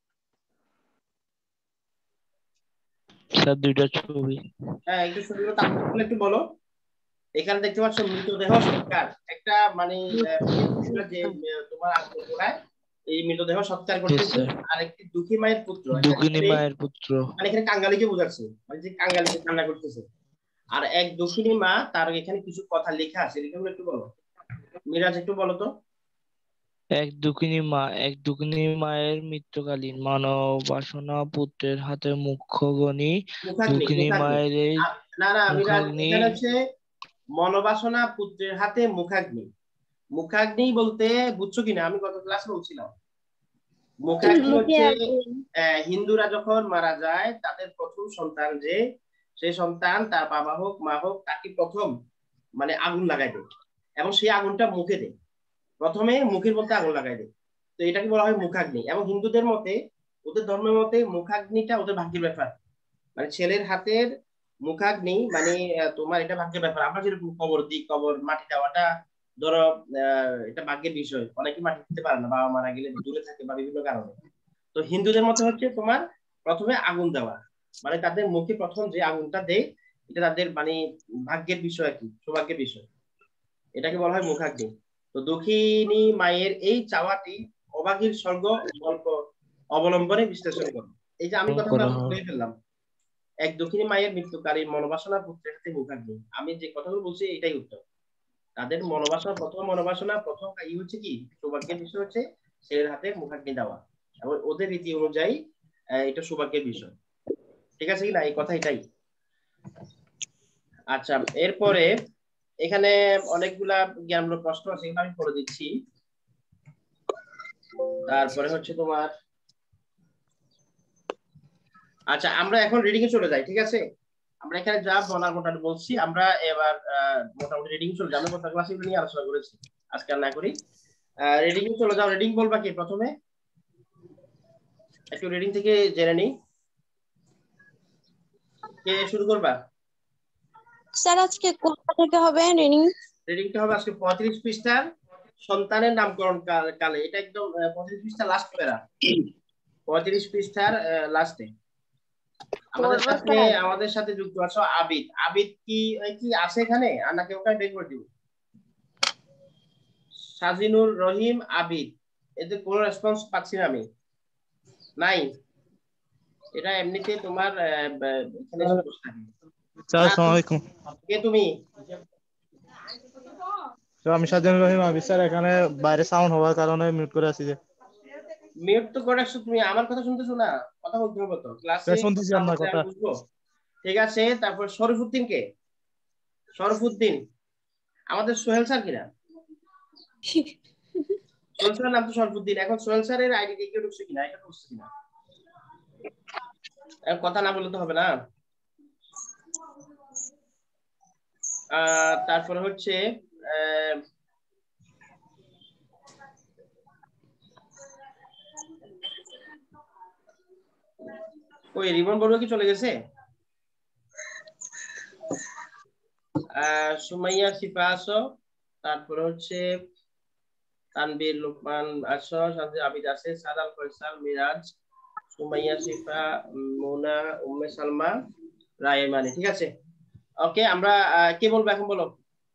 স্যার দুইটা ছবি হ্যাঁ, একটু ছবিগুলো তাড়াতাড়ি খুলে একটু বলো। এখানে দেখতে পাচ্ছ মৃতদেহ সৎকার, একটা মানে আহ, বিয়ের পুরুষরা যে আহ, তোমার আত্মীয় পোড়ায়, এই মৃতদেহ সৎকার জি করতেছে। স্যার আর একটি দুঃখী মায়ের পুত্র, একটা দুঃখিনী ছেলে, মায়ের পুত্র মানে এখানে কাঙ্গালিকে বোঝাচ্ছে, মানে যে কাঙ্গালি যে কান্না করতেছে। আর এক দুঃখিনী মা, তার এখানে কিছু কথা লেখা আছে, এগুলো একটু বলো। মিরাজ একটু বলো তো। এক দুঃখিনী মা এক দুঃখিনী মায়ের মৃত্যুকালীন মানবাসনা পুত্রের হাতে মুখ্যগণী মুখাগ্নি, দুঃখিনী মুখাগ্নি। মায়ের এই আ- না না মিরাজ, মুখাগ্নি এখানে হচ্ছে মনোবাসনা পুত্রের হাতে মুখাগ্নি। মুখাগ্নি বলতে বুঝছো কিনা আমি গত ক্লাসে বলছিলাম। মুখাগ্নি মুখে হচ্ছে আগুন। আহ, হিন্দুরা যখন মারা যায়, তাদের প্রথম সন্তান যে, সেই সন্তান তার বাবা হোক মা হোক, তাকে প্রথম মানে আগুন লাগাই দেয়, এবং সেই আগুনটা মুখে দেয়। প্রথমে মুখের মধ্যে আগুন লাগাই দেয়। তো এটাকে বলা হয় মুখাগ্নি। এবং হিন্দুদের মতে, ওদের ধর্মের মতে মুখাগ্নিটা ওদের ভাগ্যের ব্যাপার। মানে ছেলের হাতের মুখাগ্নি মানে আহ, তোমার এটা ভাগ্যের ব্যাপার। আমরা যেরকম কবর দিই, কবর মাটি দেওয়াটা ধরো আহ, এটা ভাগ্যের বিষয়। অনেকে মাটি দিতে পারে না, বাবা মারা গেলে দূরে থাকে বা বিভিন্ন কারণে। তো হিন্দুদের মতে হচ্ছে তোমার প্রথমে আগুন দেওয়া, মানে তাদের মুখে প্রথম যে আগুনটা দেয়, এটা তাদের মানে ভাগ্যের বিষয় আর কি, সৌভাগ্যের বিষয়। এটাকে বলা হয় মুখাগ্নি। তো দক্ষিণী মায়ের এই চাওয়াটি অভাগীর স্বর্গ গল্প অবলম্বনে বিশ্লেষণ করো। এই যে আমি কথাগুলো করা আমি হয় বলে ফেললাম, এক দক্ষিণী মায়ের মৃত্যুকারী মনোবাসনা পুত্রের হাতে মুখাগ্নি, আমি যে কথাগুলো বলছি এটাই উত্তর। তাদের মনোবাসনা, প্রথম মনোবাসনা, প্রথম ই হচ্ছে কি, সৌভাগ্যের বিষয় হচ্ছে ছেলের হাতে মুখাগ্নি দেওয়া, এবং ওদের রীতি অনুযায়ী আহ, এটা সৌভাগ্যের বিষয়। ঠিক আছে কিনা, এই কথা এটাই। আচ্ছা, এরপরে এখানে অনেকগুলা জ্ঞানমূলক প্রশ্ন আছে, এগুলো আমি করে দিচ্ছি। তারপরে হচ্ছে তোমার, আচ্ছা আমরা এখন রিডিং এ চলে যাই, ঠিক আছে? আমরা এখানে যা বলার মোটামুটি বলছি, আমরা এবার আহ, মোটামুটি রিডিং চলে যাই। আমরা গত ক্লাসে এগুলো নিয়ে আলোচনা করেছি, আজকে আর না করি। রিডিং এ চলে যাও। রিডিং বলবা কি প্রথমে? একটু রিডিং থেকে জেনে নিই, কে শুরু করবা? স্যার আজকে কোথা থেকে হবে রিডিং? রিডিংটা হবে আজকে পঁয়ত্রিশ পৃষ্ঠার সন্তানের নামকরণ কাল- কালে। এটা একদম আহ, পঁয়ত্রিশ পৃষ্ঠা লাস্ট প্যারা, পঁয়ত্রিশ পৃষ্ঠার লাস্টে। আমাদের বলবো সাথে স্যার। আমাদের সাথে যুক্ত আছো আবিদ। আবিদ কি এই কি আছে এখানে, আর নাকি ওখানে বের করে দিব? সাজিনুর রহিম, আবিদ, এদের কোনো রেসপন্স পাচ্ছি না আমি। নাই, এটা এমনিতে তোমার আহ, ব- এখানে এসে বসে থাকে। স্যার হ্যাঁ, আসসালামু তুমি- আলাইকুম। কে তুমি? স্যার আমি সাজ্জানুর রহিম আবিদ স্যার, এখানে বাইরে সাউন্ড হওয়ার কারণে মিউট করে আছি যে। মিউট তো করে আসছো, তুমি আমার কথা শুনতেছো না? কথা বলতে হবে তো ক্লাসে, স্যার শুনতেছি কথা না আপনার বললে কথা। আমি বুঝবো? ঠিক আছে, তারপর শরীফুদ্দিন কে? শরফুদ্দিন আমাদের সোহেল স্যার কিনা? সোহেল স্যারের নাম তো শরফুদ্দিন। এখন সোহেল স্যারের আইডি কে কেউ ঢুকছে কিনা, এটা ঢুকছে কিনা? এখন কথা না বললে তো হবে না। আহ তারপরে হচ্ছে আহ ওই রিবন বড়ুয়া কি চলে গেছে? আহ সুমাইয়া, সিফা আসো। তারপরে হচ্ছে তানবীর, লোকমান আসো, সাথে আবিদ আছে, সাদাল, ফয়সাল, মিরাজ, সুমাইয়া, সিফা, মোনা, উম্মে সালমা, রায়মানি। ঠিক আছে, ওকে। আমরা আহ, কে বলবো এখন, বলো।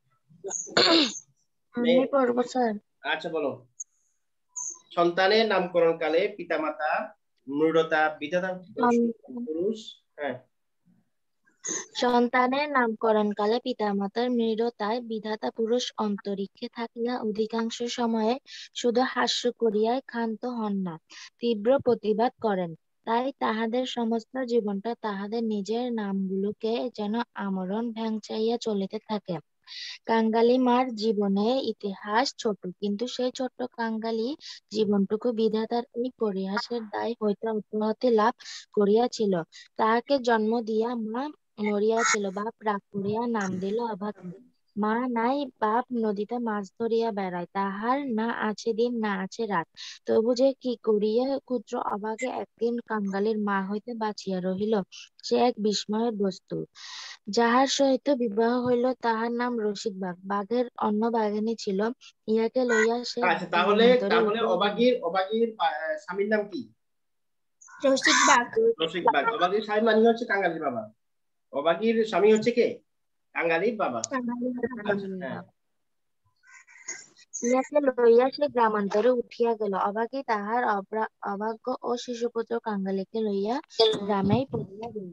আমি মে- পড়বো স্যার। আচ্ছা বলো। সন্তানের নামকরণ কালে পিতামাতা মৃঢ়তা বিধাতা আমি পুরুষ, হ্যাঁ সন্তানের নামকরণকালে পিতামাতার মৃঢ়তায় বিধাতা পুরুষ অন্তরিক্ষে থাকিয়া অধিকাংশ সময়ে শুধু হাস্য করিয়াই ক্ষান্ত হন না, তীব্র প্রতিবাদ করেন। তাই তাহাদের সমস্ত জীবনটা তাহাদের নিজের নামগুলোকে যেন আমরণ ভ্যাংচাইয়া চলিতে থাকে। কাঙ্গালি মার জীবনের ইতিহাস ছোট, কিন্তু সেই ছোট্ট কাঙ্গালি জীবনটুকু বিধাতার এই পরিহাসের দায় হইতে অব্যাহতি লাভ করিয়াছিল। তাহাকে জন্ম দিয়া মা মরিয়াছিল, বাপ রাগ করিয়া নাম দিল অভাগী। মা নাই, বাপ নদীতে মাছ ধরিয়া বেড়ায়, তাহার না আছে দিন না আছে রাত, তবু যে কি করিয়া ক্ষুদ্র অভাগে একদিন কাঙ্গালির মা হইতে বাঁচিয়া রহিল, সে এক বিস্ময়ের বস্তু। যাহার সহিত বিবাহ হইল তাহার নাম রসিক বাঘ। বাঘের অন্য বাঘিনী ছিল, ইহাকে লইয়া সে আচ্ছা, তাহলে গ্রামান্তরে তাহলে উঠিয়া গেল। অবাগীর অবাগীর আহ, স্বামীর নাম কি? রসিক বাঘ। রসিক বাঘ। অবাগীর স্বামী মানে হচ্ছে কাঙ্গালির বাবা। অবাগীর স্বামী হচ্ছে কে? কাঙ্গালির বাবা। আচ্ছা, হ্যাঁ। ইহাকে লইয়া সে গ্রামান্তরে উঠিয়া গেল। অভাগী তাহার অব্রা- অভাগ্য ও শিশুপুত্র কাঙ্গালিকে লইয়া গ্রামেই পড়িয়া গেল।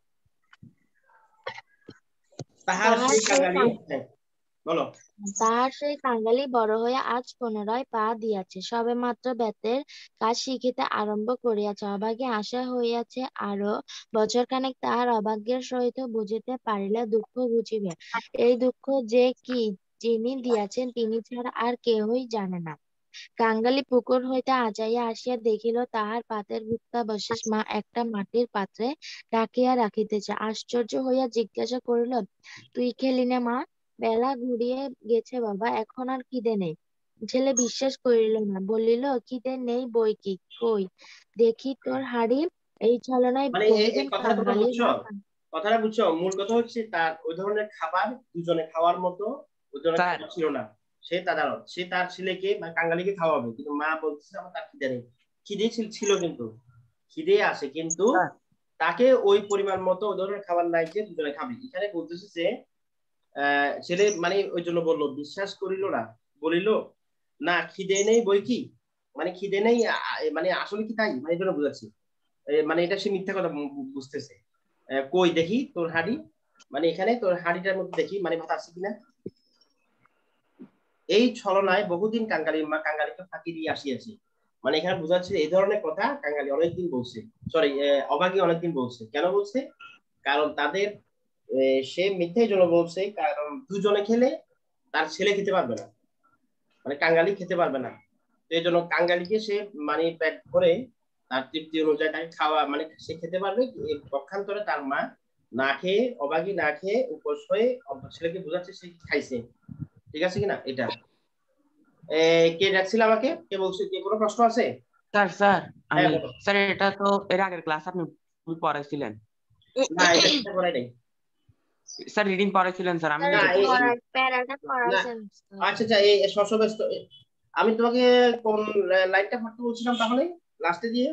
তাহার তাহার সেই সেই কাঙ্গালি, কাং- হ্যাঁ, বলো। তাহার সেই কাঙ্গালি বড় হইয়া আজ পুনরায় পা দিয়াছে, সবেমাত্র বেতের কাজ শিখিতে আরম্ভ করিয়াছে। অভাগী আশা হইয়াছে আরো বছরখানেক তাহার অভাগ্যের সহিত বুঝিতে পারিলে দুঃখ বুঝিবে। এই দুঃখ যে কি, যিনি দিয়াছেন তিনি ছাড়া আর কেহই জানে না। কাঙ্গালি পুকুর হইতে আজাইয়া আসিয়া দেখিল তাহার পাতের ভুক্তাবশেষ মা একটা মাটির পাত্রে ঢাকিয়া রাখিতেছে। আশ্চর্য হইয়া জিজ্ঞাসা করিল, তুই খেলি না মা? বেলা ঘুরিয়ে গেছে বাবা, এখন আর খিদে নেই। ছেলে বিশ্বাস করিল না, বলিল, খিদে নেই বই কি, কই দেখি তোর হাঁড়ি। এই ছলনায় মানে এই এই বহুদিন কথাটা তোমরা কাঙ্গালির বুঝছো? মা কথাটা বুঝছো? মূল কথা হচ্ছে তার ওই ধরনের খাবার দুজনে খাওয়ার মতো ওই ধরনের স্যার খাবার ছিল না। সে তার সে তার ছেলেকে বা কাঙ্গালিকে খাওয়াবে, কিন্তু মা বলছে আমার তার খিদে নেই। খিদে ছিল ছিল কিন্তু খিদে আছে, কিন্তু স্যার তাকে ওই পরিমাণ মতো ওই ধরনের খাবার নাই যে দুজনে খাবে। এখানে বলতেছে যে আহ ছেলে মানে ওই জন্য বললো, বিশ্বাস করিল না, বলিল না খিদে নেই বই কি, মানে খিদে নেই আ- আ- মানে আসলে কি তাই, মানে এটা বুঝাচ্ছি। এ, মানে এটা সে মিথ্যা কথা বু- বু- বুঝতেছে। আহ, কই দেখি তোর হাঁড়ি, মানে এখানে তোর হাঁড়িটার মধ্যে দেখি মানে ভাত আছে কিনা। এই ছলনায় বহুদিন কাঙ্গালির মা কাঙ্গালিকে ফাঁকি দিয়ে আসিয়াছে। মানে এখানে বোঝাচ্ছে এই ধরনের কথা কাঙ্গালি অনেকদিন বলছে, সরি অভাগী অনেকদিন বলছে। কেন বলছে? কারণ তাদের আহ, সে মিথ্যাই জন্য বলছে, কারণ দুজনে খেলে তার ছেলে খেতে পারবে না, মানে কাঙ্গালি খেতে পারবে না। তো এই জন্য কাঙ্গালিকে সে মানে পেট ভরে তার তৃপ্তি অনুযায়ী তাকে খাওয়া, মানে সে খেতে পারবে। এর পক্ষান্তরে তার মা না খেয়ে, অবাগী না খেয়ে উপোস হয়ে অন্তত ছেলেকে বোঝাচ্ছে সে খাইছে। ঠিক আছে কিনা এটা? এ, কে ডাকছিল আমাকে? কে বলছে? কে কোনো প্রশ্ন আছে? স্যার স্যার হ্যাঁ আমি বলো। স্যার এটা তো এর আগের ক্লাস আপনি পড়াইছিলেন। না, এটা চিন্তা করাই নাই। স্যার রিডিং পড়াইছিলেন স্যার, আমি না লিখে এই এই- দিচ্ছি। পড়ায় প্যারাটা না, পড়াইছেন। আচ্ছা আচ্ছা, এই শস্যব্যস্ত আমি তোমাকে কোন লাইনটা পড়তে বলছিলাম তাহলে লাস্টে দিয়ে?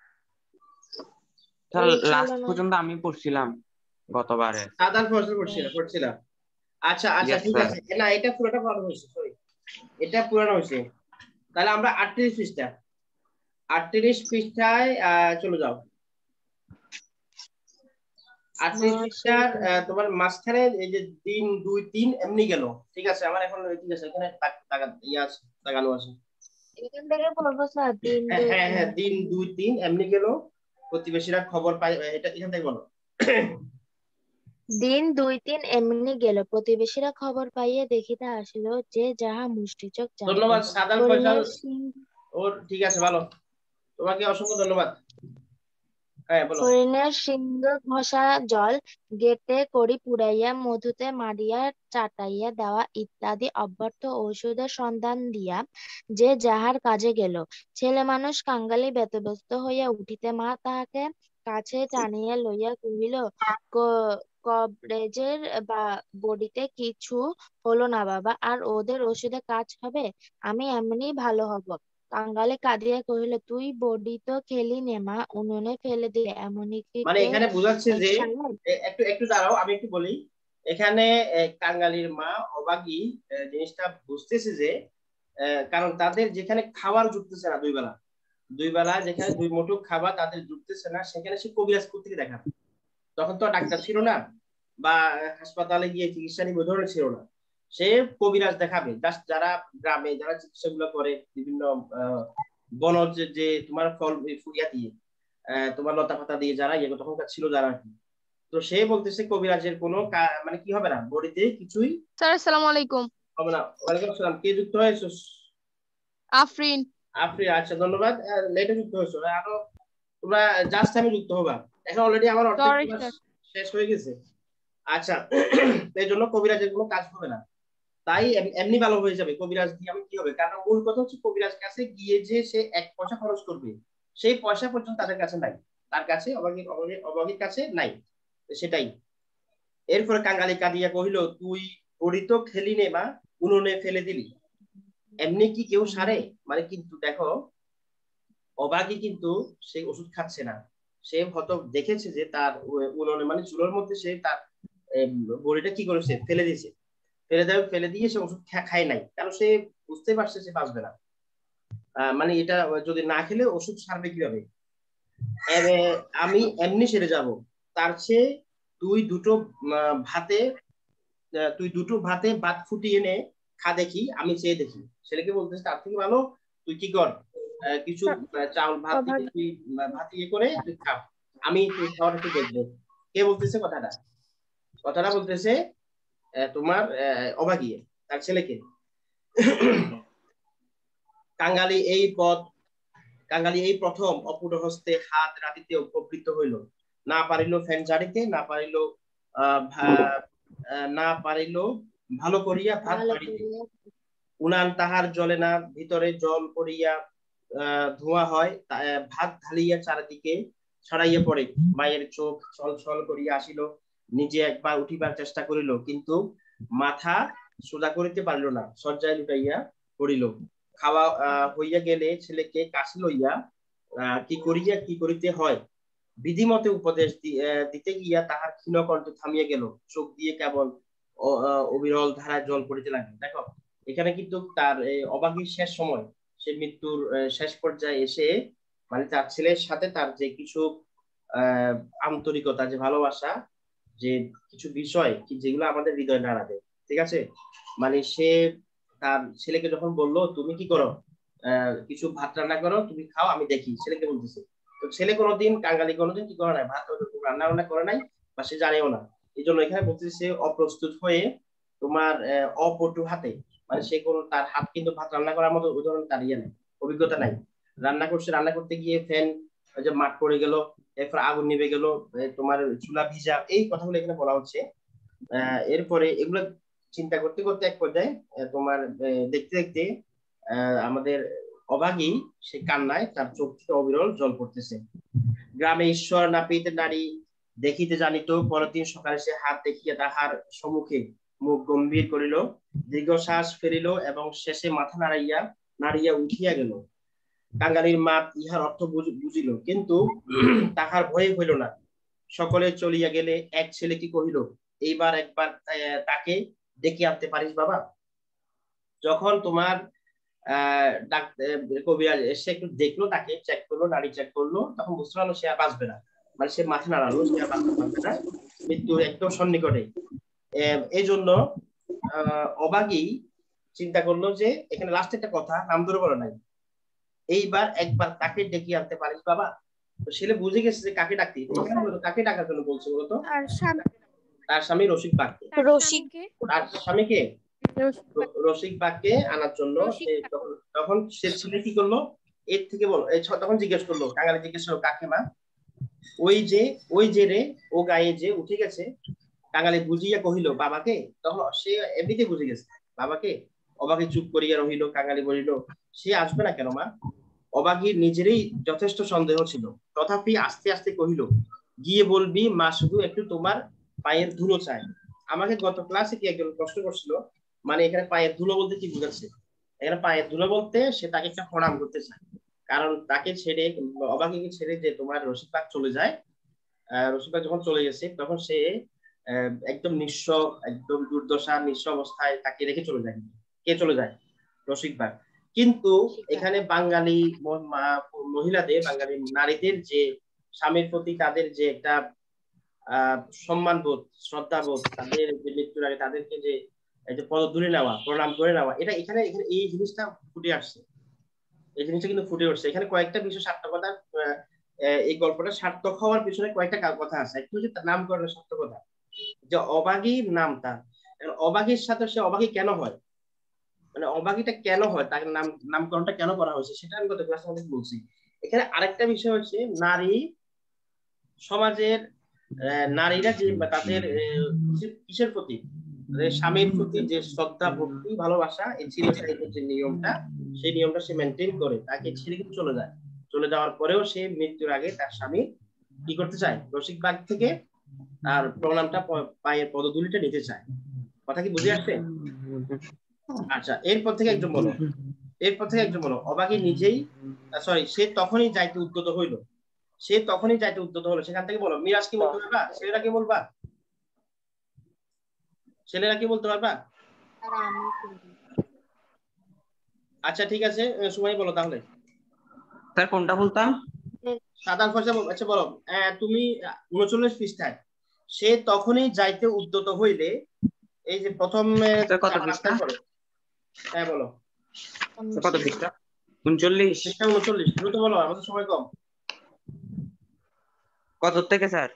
স্যার এই লাস্ট ছলনায় পর্যন্ত আমি পড়ছিলাম গতবারে। সাধারণ ফসল পড়ছিলাম পড়ছিলাম আচ্ছা আচ্ছা, ইয়েস ঠিক স্যার। আছে। না, এটা পুরোটা পড়ানো হয়েছে, সরি, এটা পুরানো হয়েছে। তাহলে আমরা আটত্রিশ পৃষ্ঠা, আটত্রিশ পৃষ্ঠায় আহ চলে যাও। আটত্রিশ মার সেই পৃষ্ঠার আহ, তোমার মাঝখানে এই যে দিন দুই তিন এমনি গেল, ঠিক আছে? আমার এখন ঠিক আছে, এখানে তাক- তাকা- ইয়ে আছে, তাকানো আছে। এখান থেকে পড়বো স্যার, তিন হ্যাঁ দুই হ্যাঁ তিন। হ্যাঁ, দিন দুই তিন এমনি গেল, প্রতিবেশীরা খবর পাই, এটা এখান থেকে বলো। দিন দুই তিন এমনি গেল, প্রতিবেশীরা খবর পাইয়া দেখিতে আসিল যে যাহা মুষ্টিচোখ জানিত। ধন্যবাদ সাদাল ফয়সাল। হরিণের সিং ওর ঠিক আছে, ভালো, তোমাকে অসংখ্য ধন্যবাদ। হ্যাঁ বলো। হরিণের সিংহ ঘষা জল গেটে করি পুড়াইয়া মধুতে মারিয়া চাটাইয়া দেওয়া ইত্যাদি অব্যর্থ ঔষধের সন্ধান দিয়া যে যাহার কাজে গেল। ছেলে মানুষ কাঙ্গালি ব্যতিব্যস্ত হইয়া উঠিতে মা তাহাকে কাছে টানিয়া লইয়া কহিল, "ক- কবরেজের বা বডিতে কিছু হলো না বাবা, আর ওদের ওষুধে কাজ হবে? আমি এমনি ভালো হব।" কাঙালি কাঁদিয়া কহিল, তুই বডি তো খেলি নে মা, উনুনে ফেলে দিলে এমনই কি মানে কেউ এখানে বোঝাচ্ছে যে সাহেব? এ- একটু একটু দাঁড়াও, আমি একটু বলি। এখানে এ, কাঙ্গালির মা অবাগী এ, জিনিসটা বুঝতেছে যে আহ, কারণ তাদের যেখানে খাবার জুটতেছে না, দুই বেলা দুই বেলা যেখানে দুই মুঠো খাবার তাদের জুটতেছে না, সেখানে সে কবিরাজ থেকে দেখাবে। তখন তো ডাক্তার ছিল না বা হাসপাতালে গিয়ে চিকিৎসা নিবে ওই ধরনের ছিল না। সে কবিরাজ দেখাবে, জাস্ট যারা গ্রামে যারা চিকিৎসা গুলো করে বিভিন্ন বনজ যে তোমার ফল ফুরিয়া দিয়ে আহ, তোমার লতা পাতা দিয়ে যারা ইয়ে তখনকার ছিল যারা আর কি। তো সে বলতেছে কবিরাজের কোনো কা- মানে কি হবে না, বডিতে কিছুই স্যার আসসালামু আলাইকুম। হবে না। ওয়ালাইকুম আসসালাম, কে যুক্ত হয়েছো? আফরিন। আপনি, আচ্ছা ধন্যবাদ, লেটে যুক্ত হয়েছো। আরো তোমরা জাস্ট টাইমে যুক্ত হবা, এখন অলরেডি আমার অর্ধেক সরি ক্লাস স্যার। শেষ হয়ে গেছে। আচ্ছা এই জন্য কবিরাজের কোনো কাজ হবে না, তাই এম- এমনি ভালো হয়ে যাবে। কবিরাজ দিয়ে আমি কি হবে, কারণ মূল কথা হচ্ছে কবিরাজ কাছে গিয়ে যে সে এক পয়সা খরচ করবে সেই পয়সা পর্যন্ত তাদের কাছে নাই, তার কাছে অভাগীর অভাগীর অভাগীর কাছে নাই, তো সেটাই। এরপরে কাঙালি কাঁদিয়া কহিল, তুই বড়ি তো খেলি নে মা, উনুনে ফেলে দিলি, এমনি কি কেউ সারে? মানে কিন্তু দেখো, অবাগী কিন্তু সেই ওষুধ খাচ্ছে না, সে হয়তো দেখেছে যে তার উ- উনুনে মানে চুলোর মধ্যে সে তার এম, বড়িটা কি করেছে, ফেলে দিয়েছে, ফেলে দেয় ফেলে দিয়ে সে ওষুধ খা- খায় নাই, কারণ সে বুঝতে পারছে সে বাঁচবে না। আহ, মানে এটা যদি না খেলে ওষুধ সারবে কিভাবে, এবে- আমি এমনি সেরে যাব, তার চেয়ে তুই দুটো আহ, ভাতে আহ, তুই দুটো ভাতে ভাত ফুটিয়ে নে, খা দেখি, আমি চেয়ে দেখি। ছেলেকে বলতেছে তার থেকে ভালো তুই কি কর, আহ, কিছু আহ, চাউল ভাত দিয়ে তুই আহ, ভাত ইয়ে করে তুই খা, আমি তুই খাওয়াটা একটু দেখবো। কে বলতেছে কথাটা? কথাটা বলতেছে আহ, তোমার আহ, অভাগিয়ে, তার ছেলেকে। কাঙালি এই পদ কাঙালি এই প্রথম অপূর্ণ হস্তে হাত রাতিতে উপকৃত হইল, না পারিল ফ্যান ঝাড়িতে, না পারিল আহ ভা- আহ, না পারিল ভালো করিয়া ভাত ভালো বাড়িতে। করে উনান তাহার জ্বলে না, ভিতরে জল পড়িয়া আহ ধোঁয়া হয়, তা- আহ, ভাত ঢালিয়া চারিদিকে ছড়াইয়া পড়ে। মায়ের চোখ ছল ছল করিয়া আসিল, নিজে একবার উঠিবার চেষ্টা করিল, কিন্তু মাথা সোজা করিতে পারিল না, শয্যায় লুটাইয়া পড়িল। খাওয়া আহ, হইয়া গেলে ছেলেকে কাছে লইয়া আহ, কি করিয়া কি করিতে হয় বিধিমতে উপদেশ দি- আহ, দিতে গিয়া তাহার ক্ষীণ কণ্ঠ থামিয়া গেল, চোখ দিয়ে কেবল অ- আহ, অবিরল ধারায় জল পড়িতে লাগলো। দেখো এখানে কিন্তু তার এই অবাগীর শেষ সময়, সে মৃত্যুর আহ, শেষ পর্যায়ে এসে মানে তার ছেলের সাথে তার যে কিছু আহ আন্তরিকতা, যে ভালোবাসা, যে কিছু বিষয় কি যেগুলো আমাদের হৃদয় নাড়া দেয়, ঠিক আছে, মানে সে তার ছেলেকে যখন বললো তুমি কি করো, আহ কিছু ভাত রান্না করো তুমি খাও আমি দেখি, ছেলেকে বলতেছে। তো ছেলে কোনোদিন কাঙ্গালি কোনোদিন কি করে নাই, ভাত রান্না বান্না করে নাই বা সে জানেও না, এই জন্য এখানে বলতেছে সে অপ্রস্তুত হয়ে তোমার আহ, অপটু হাতে, মানে সে কোনো তার হাত কিন্তু ভাত রান্না করার মতো উদাহরণ তার ইয়ে নেই, অভিজ্ঞতা নাই। রান্না করছে, রান্না করতে গিয়ে ফ্যান ওই যে মাঠ পড়ে গেল, এরপর আগুন নিভে গেল, এ, তোমার চুলা ভিজা, এই কথাগুলো এখানে বলা হচ্ছে। আহ এরপরে এগুলো চিন্তা করতে করতে এক পর্যায়ে আহ, তোমার আহ, দেখতে দেখতে আহ, আমাদের অভাগী সে কান্নায় তার চোখ থেকে অবিরল জল পড়তেছে। গ্রামে ঈশ্বর নাপিত নারী দেখিতে জানিত, পরদিন সকালে সে হাত দেখিয়া তাহার সম্মুখে মুখ গম্ভীর করিল, দীর্ঘশ্বাস ফেলিল এবং শেষে মাথা নাড়াইয়া নাড়িয়া উঠিয়া গেল। কাঙ্গালির মা ইহার অর্থ বুঝ- বুঝিল, কিন্তু তাহার ভয়ে হইল না। সকলে চলিয়া গেলে এক ছেলে কি কহিল, এইবার একবার আহ, তাকে ডেকে আনতে পারিস বাবা। যখন তোমার আহ ডাক- আহ, কবিরাজ এসে একটু দেখলো, তাকে চেক করলো, নাড়ি চেক করলো, তখন বুঝতে পারলো সে আর বাঁচবে না, মানে সে মাথা নাড়ালো, সে আর বাঁচতে পারবে না, মৃত্যু একদম সন্নিকটে। আহ, এই জন্য আহ অবাগী চিন্তা করলো যে এখানে লাস্ট একটা কথা নাম ধরে বলে নাই, এইবার একবার তাকে ডেকে আনতে পারিস বাবা। তো ছেলে বুঝে গেছে যে কাকে ডাকতে, এখানে মূলত কাকে ডাকার জন্য বলছে বলতো, আর স্বামী তার স্বামী রসিক বাগকে। রসিক তার স্বামীকে রসিক র- রসিক বাগকে আনার জন্য রসিক সে তখন তখন সে ছেলে কি করলো, এর থেকে বল এই ছ- তখন জিজ্ঞেস করলো, কাঙালি জিজ্ঞেস করলো কাকিমা, ওই যে ওই যে রে ও গায়ে যে উঠে গেছে। কাঙালি বুঝিয়া কহিল বাবাকে, তখন সে এমনিতে বুঝে গেছে বাবাকে। অবাকে চুপ করিয়া রহিল, কাঙালি বলিল সে আসবে না কেন মা। অবাগীর নিজেরই যথেষ্ট সন্দেহ ছিল, তথাপি আস্তে আস্তে কহিল, গিয়ে বলবি মা শুধু একটু তোমার পায়ের ধুলো চায়। আমাকে গত ক্লাসে কি একজন প্রশ্ন করছিল, মানে এখানে পায়ের ধুলো বলতে কি বুঝাচ্ছে, এখানে পায়ের ধুলো বলতে সে তাকে একটা প্রণাম করতে চায়, কারণ তাকে ছেড়ে, অবাগীকে ছেড়ে যে তোমার রসিকবাগ চলে যায়, আহ রসিকবাগ যখন চলে গেছে তখন সে আহ, একদম নিঃস্ব, একদম দুর্দশা নিঃস্ব অবস্থায় তাকে রেখে চলে যায়। কে চলে যায়? রসিকবাগ। কিন্তু শিকার এখানে বাঙালি ম- মা- মহিলাদের, বাঙালি নারীদের যে স্বামীর প্রতি তাদের যে একটা আহ সম্মান বোধ, শ্রদ্ধা বোধ, তাদের যে মৃত্যুর আগে তাদেরকে যে এই যে পদধূলি নেওয়া, প্রণাম করে নেওয়া, এটা এখানে এখানে এই জিনিসটা ফুটে আসছে। এই জিনিসটা কিন্তু ফুটে উঠছে এখানে কয়েকটা বিষয় সার্থকতা। এই গল্পটা সার্থক হওয়ার পিছনে কয়েকটা কথা আছে। একটু হচ্ছে নামকরণের সার্থকতা, যে অবাগীর নাম তার, অবাগীর সাথে সে অবাগী কেন হয়, মানে অবাগীটা কেন হয়, তার নাম নামকরণটা কেন করা হয়েছে সেটা আমি গত ক্লাসে অনেক বলছি। এখানে আরেকটা বিষয় হচ্ছে নারী সমাজের নারীরা যে তাদের কিসের প্রতি, স্বামীর প্রতি যে শ্রদ্ধা ভক্তি ভালোবাসা এই চিরস্থায়ী যে নিয়মটা, সেই নিয়মটা সে মেনটেন করে, তাকে ছেড়ে কিন্তু চলে যায়। চলে যাওয়ার পরেও সে মৃত্যুর আগে তার স্বামী কি করতে চায়, রসিক বাগ থেকে তার প্রণামটা পায়ের পদধূলিটা নিতে চায়। কথা কি বুঝে আসছে? আচ্ছা, এরপর থেকে একজন বলো, এরপর থেকে একজন বলো অবাগী নিজেই, সরি সে তখনই যাইতে উদ্যত হইল, সে তখনই যাইতে উদ্যত হলো। সেখান থেকে বলো মিরাজ কি বলতে পারবা, ছেলেরা কি বলবা, ছেলেরা কি বলতে পারবা? আচ্ছা ঠিক আছে, সময় বলো তাহলে। স্যার কোনটা বলতাম? সাধারণ ভাষা। আচ্ছা বলো, তুমি উনচল্লিশ পৃষ্ঠায় সে তখনই যাইতে উদ্যত হইলে, এই যে প্রথম কত পৃষ্ঠা? হ্যাঁ বলো কত পৃষ্ঠা? উনচল্লিশ। পৃষ্ঠা উনচল্লিশ, দ্রুত বলো, আমাদের সময় কম। কত থেকে স্যার?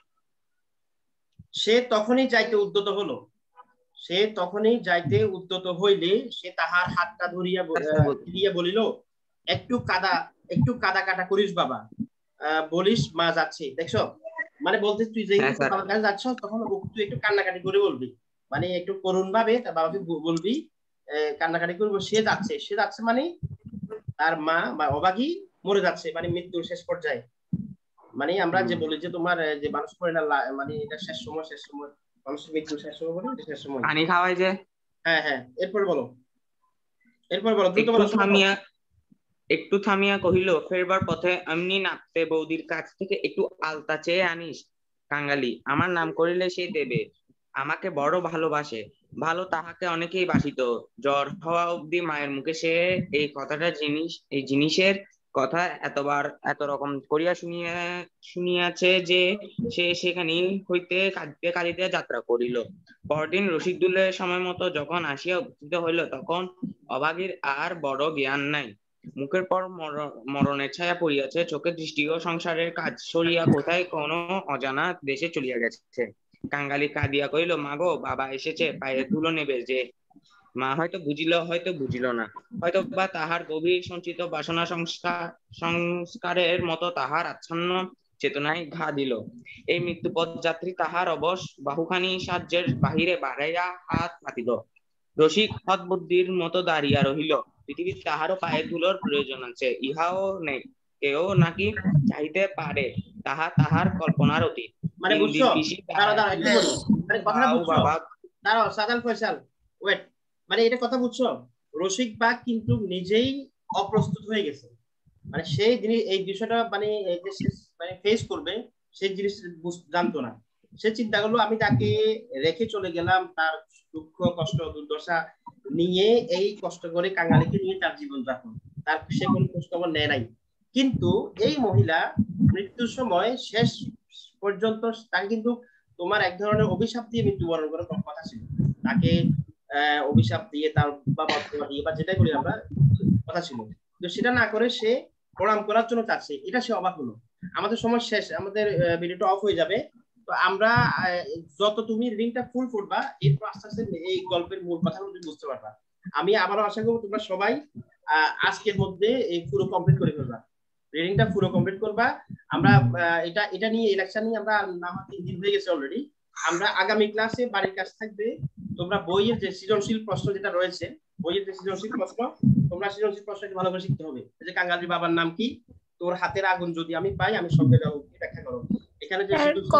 সে তখনই যাইতে উদ্যত হলো, সে তখনই যাইতে উদ্যত হইলে সে তাহার হাতটা ধরিয়া ধরিয়া বলিল, একটু কাদা একটু কাদা কাটা করিস বাবা, বলিস মা যাচ্ছে। দেখছো, মানে বলতে তুই যে বাবার কাছে যাচ্ছ তখন তুই একটু কান্নাকাটি করে বলবি, মানে একটু করুণ ভাবে তার বাবাকে বলবি কান্নাকাটি করবো, সে যাচ্ছে, সে যাচ্ছে মানে তার মা বা অবাগী মরে যাচ্ছে, মানে মৃত্যুর শেষ পর্যায়ে। মানে আমরা যে বলি যে তোমার যে মানুষ পড়ে না, মানে এটা শেষ সময়, শেষ সময় মানুষের মৃত্যু শেষ সময় বলে, শেষ সময় পানি খাওয়াই যে। হ্যাঁ হ্যাঁ, এরপর বলো, এরপর বলো, দ্রুত একটু বলো। থামিয়া একটু থামিয়া কহিল, ফেরবার পথে এমনি নাপতে বৌদির কাছ থেকে একটু আলতা চেয়ে আনিস কাঙালি, আমার নাম করিলে সে দেবে, আমাকে বড় ভালোবাসে, ভালো তাহাকে অনেকেই বাসিত, জ্বর হওয়া অবধি মায়ের মুখে সে এই কথাটা জিনিস এই জিনিসের কথা এতবার এত রকম করিয়া শুনিয়া শুনিয়াছে যে সে সেখানে হইতে কাঁদিতে কাঁদিতে যাত্রা করিল। পরদিন রসিকদুলের সময় মতো যখন আসিয়া উপস্থিত হইল, তখন অভাগীর আর বড় জ্ঞান নাই, মুখের পর মরণের ছায়া পড়িয়াছে, চোখের দৃষ্টিও সংসারের কাজ সরিয়া কোথায় কোনো অজানা দেশে চলিয়া গেছে। কাঙ্গালি কাঁদিয়া কহিল, মাগো বাবা এসেছে, পায়ের ধুলো নেবে যে। মা হয়তো বুঝিল, হয়তো বুঝিল না, হয়তো বা তাহার গভীর সঞ্চিত বাসনা সংস্কার সংস্কারের মতো তাহার আচ্ছন্ন চেতনায় ঘা দিল। এই মৃত্যুপথ যাত্রী তাহার অবশ বাহুখানি সাহায্যের বাহিরে বাড়াইয়া হাত পাতিল। রসিক হতবুদ্ধির মতো দাঁড়িয়া রহিল। পৃথিবীর তাহারও পায়ের ধুলোর প্রয়োজন আছে, ইহাও নেই কেউ নাকি চাইতে পারে, তাহা তাহার কল্পনার অতীত। মানে বুঝছো, দাঁড়াও দাঁড়াও একটু বলি, মানে কথাটা বুঝছো, দাঁড়াও সাদাল ফয়সাল ওয়েট, মানে এটা কথা বুঝছো, রসিক বাগ কিন্তু নিজেই অপ্রস্তুত হয়ে গেছে, মানে সেই জিনিস এই বিষয়টা মানে মানে ফেস করবে সেই জিনিস জানতো না। সে চিন্তা করলো আমি তাকে রেখে চলে গেলাম, তার দুঃখ কষ্ট দুর্দশা নিয়ে এই কষ্ট করে কাঙালিকে নিয়ে তার জীবন যাপন, তার সে কোনো খোঁজ খবর নেয় নাই। কিন্তু এই মহিলা মৃত্যুর সময় শেষ পর্যন্ত তাকে কিন্তু তোমার এক ধরনের অভিশাপ দিয়ে মৃত্যুবরণ করার কথা ছিল, তাকে আহ অভিশাপ দিয়ে তার বাবা দিয়ে বা যেটাই বলি আমরা কথা ছিল, কিন্তু সেটা না করে সে প্রণাম করার জন্য চাচ্ছে, এটা সে অবাক হলো। আমাদের সময় শেষ, আমাদের ভিডিওটা অফ হয়ে যাবে, তো আমরা যত তুমি রিডিংটা ফুল করবা এরপর আস্তে আস্তে এই গল্পের মূল কথাগুলো তুমি বুঝতে পারবা। আমি আবারও আশা করবো তোমরা সবাই আজকের মধ্যে এই পুরো কমপ্লিট করে ফেলবা, রিডিংটা পুরো কমপ্লিট করবা। আমরা এটা এটা নিয়ে ইলেকশন নিয়ে আমরা না হয় তিন দিন হয়ে গেছে অলরেডি, আমরা আগামী ক্লাসে বাড়ির কাজ থাকবে, তোমরা বইয়ের যে সৃজনশীল প্রশ্ন যেটা রয়েছে, বইয়ের যে সৃজনশীল প্রশ্ন, তোমরা সৃজনশীল প্রশ্নটি ভালো করে শিখতে হবে। যে কাঙ্গালির বাবার নাম কি, তোর হাতের আগুন যদি আমি পাই আমি সঙ্গে যাবো, ব্যাখ্যা করো। এখানে যে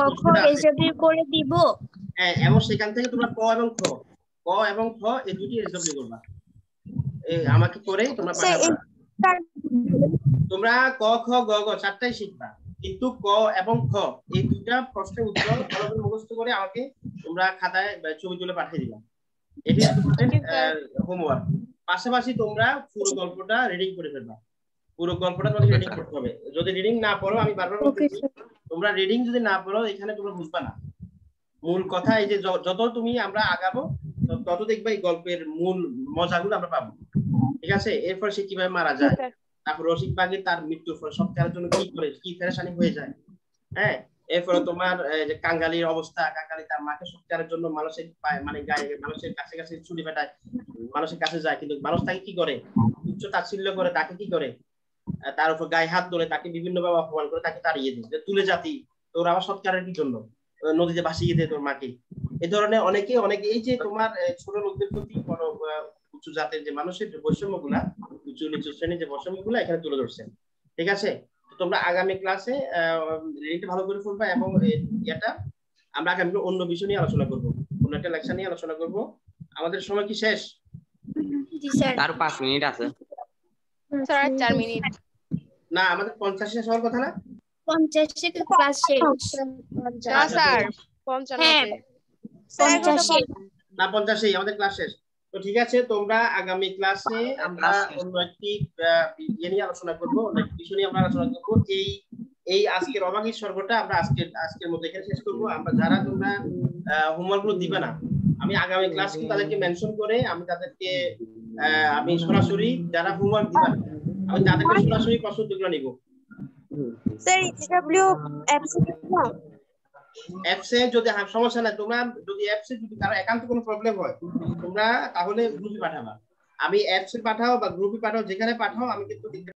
করে দিব, হ্যাঁ, এবং সেখান থেকে তোমরা ক এবং খ ক এবং খ এই দুটি এসডব্লিউ করবা, এই আমাকে করে তোমরা পাঠাবা। তোমরা ক খ গ গ চারটাই শিখবা, কিন্তু ক এবং খ এই দুইটা প্রশ্নের উত্তর ভালো করে মুখস্থ করে আমাকে তোমরা খাতায় ছবি তুলে পাঠিয়ে দিবা, এটি তোমাদের হোমওয়ার্ক। পাশাপাশি তোমরা পুরো গল্পটা রিডিং করে ফেলবা, পুরো গল্পটা তোমাদের রিডিং করতে হবে। যদি রিডিং না পড়ো, আমি বারবার বলতেছি, তোমরা রিডিং যদি না পড়ো এখানে তোমরা বুঝবা না, মূল কথা এই যে যত তুমি আমরা আগাবো তত দেখবে এই গল্পের মূল মজাগুলো আমরা পাবো। ঠিক আছে? এরপর সে কিভাবে মারা যায়, তারপর রসিক বাগে তার মৃত্যুর পর সৎকারের জন্য কি করে, কি ফেরেশানি হয়ে যায়। হ্যাঁ, এরপরে তোমার যে কাঙ্গালির অবস্থা, কাঙ্গালি তার মাকে সৎকারের জন্য মানুষের মানে গায়ে মানুষের কাছে কাছে ছুরি ফেটায়, মানুষের কাছে যায়, কিন্তু মানুষ তাকে কি করে, উচ্চ তাচ্ছিল্য করে, তাকে কি করে, তার উপর গায়ে হাত ধরে, তাকে বিভিন্ন ভাবে অপমান করে, তাকে তাড়িয়ে দেয়, তুলে জাতি তোর আবার সৎকারের কি জন্য, নদীতে ভাসিয়ে দেয় তোর মাকে। এই ধরনের অনেকে অনেকে এই যে তোমার ছোট লোকদের প্রতি বড় উঁচু জাতের যে মানুষের যে বৈষম্য গুলা, উঁচু নিচু শ্রেণীর যে বৈষম্য গুলা এখানে তুলে ধরছেন। ঠিক আছে? তোমরা আগামী ক্লাসে রেডিটা ভালো করে পড়বা এবং এটা আমরা আগামী অন্য বিষয় নিয়ে আলোচনা করব, অন্য একটা লেকচার নিয়ে আলোচনা করব। আমাদের সময় কি শেষ? জি স্যার। আর পাঁচ মিনিট আছে স্যার চার মিনিট না, আমাদের পঞ্চাশ শেষ হওয়ার কথা না? পঞ্চাশে ক্লাস শেষ। না স্যার পঞ্চান্নতে পঞ্চাশে না, পঞ্চাশেই আমাদের ক্লাস শেষ। তো ঠিক আছে, তোমরা আগামী ক্লাসে আমরা অন্য একটি ইয়ে নিয়ে আলোচনা করবো, অন্য একটি বিষয় নিয়ে আমরা আলোচনা করবো। এই এই আজকের অবাগিক স্বর্গটা আমরা আজকের আজকের মধ্যে এখানে শেষ করবো। আমরা যারা তোমরা হোমওয়ার্ক গুলো দিবে না, আমি আগামী ক্লাস কিন্তু তাদেরকে মেনশন করে আমি তাদেরকে আমি সরাসরি যারা হোমওয়ার্ক দিবা আমি তাদেরকে সরাসরি প্রশ্ন উত্তরগুলো নিব। স্যার ইডব্লিউ অ্যাপস অ্যাপসে যদি সমস্যা নাই, তোমরা যদি অ্যাপসে যদি কারো একান্ত কোনো প্রবলেম হয় তোমরা তাহলে গ্রুপে পাঠাবা। আমি অ্যাপসে পাঠাও বা গ্রুপে পাঠাও, যেখানে পাঠাও আমি কিন্তু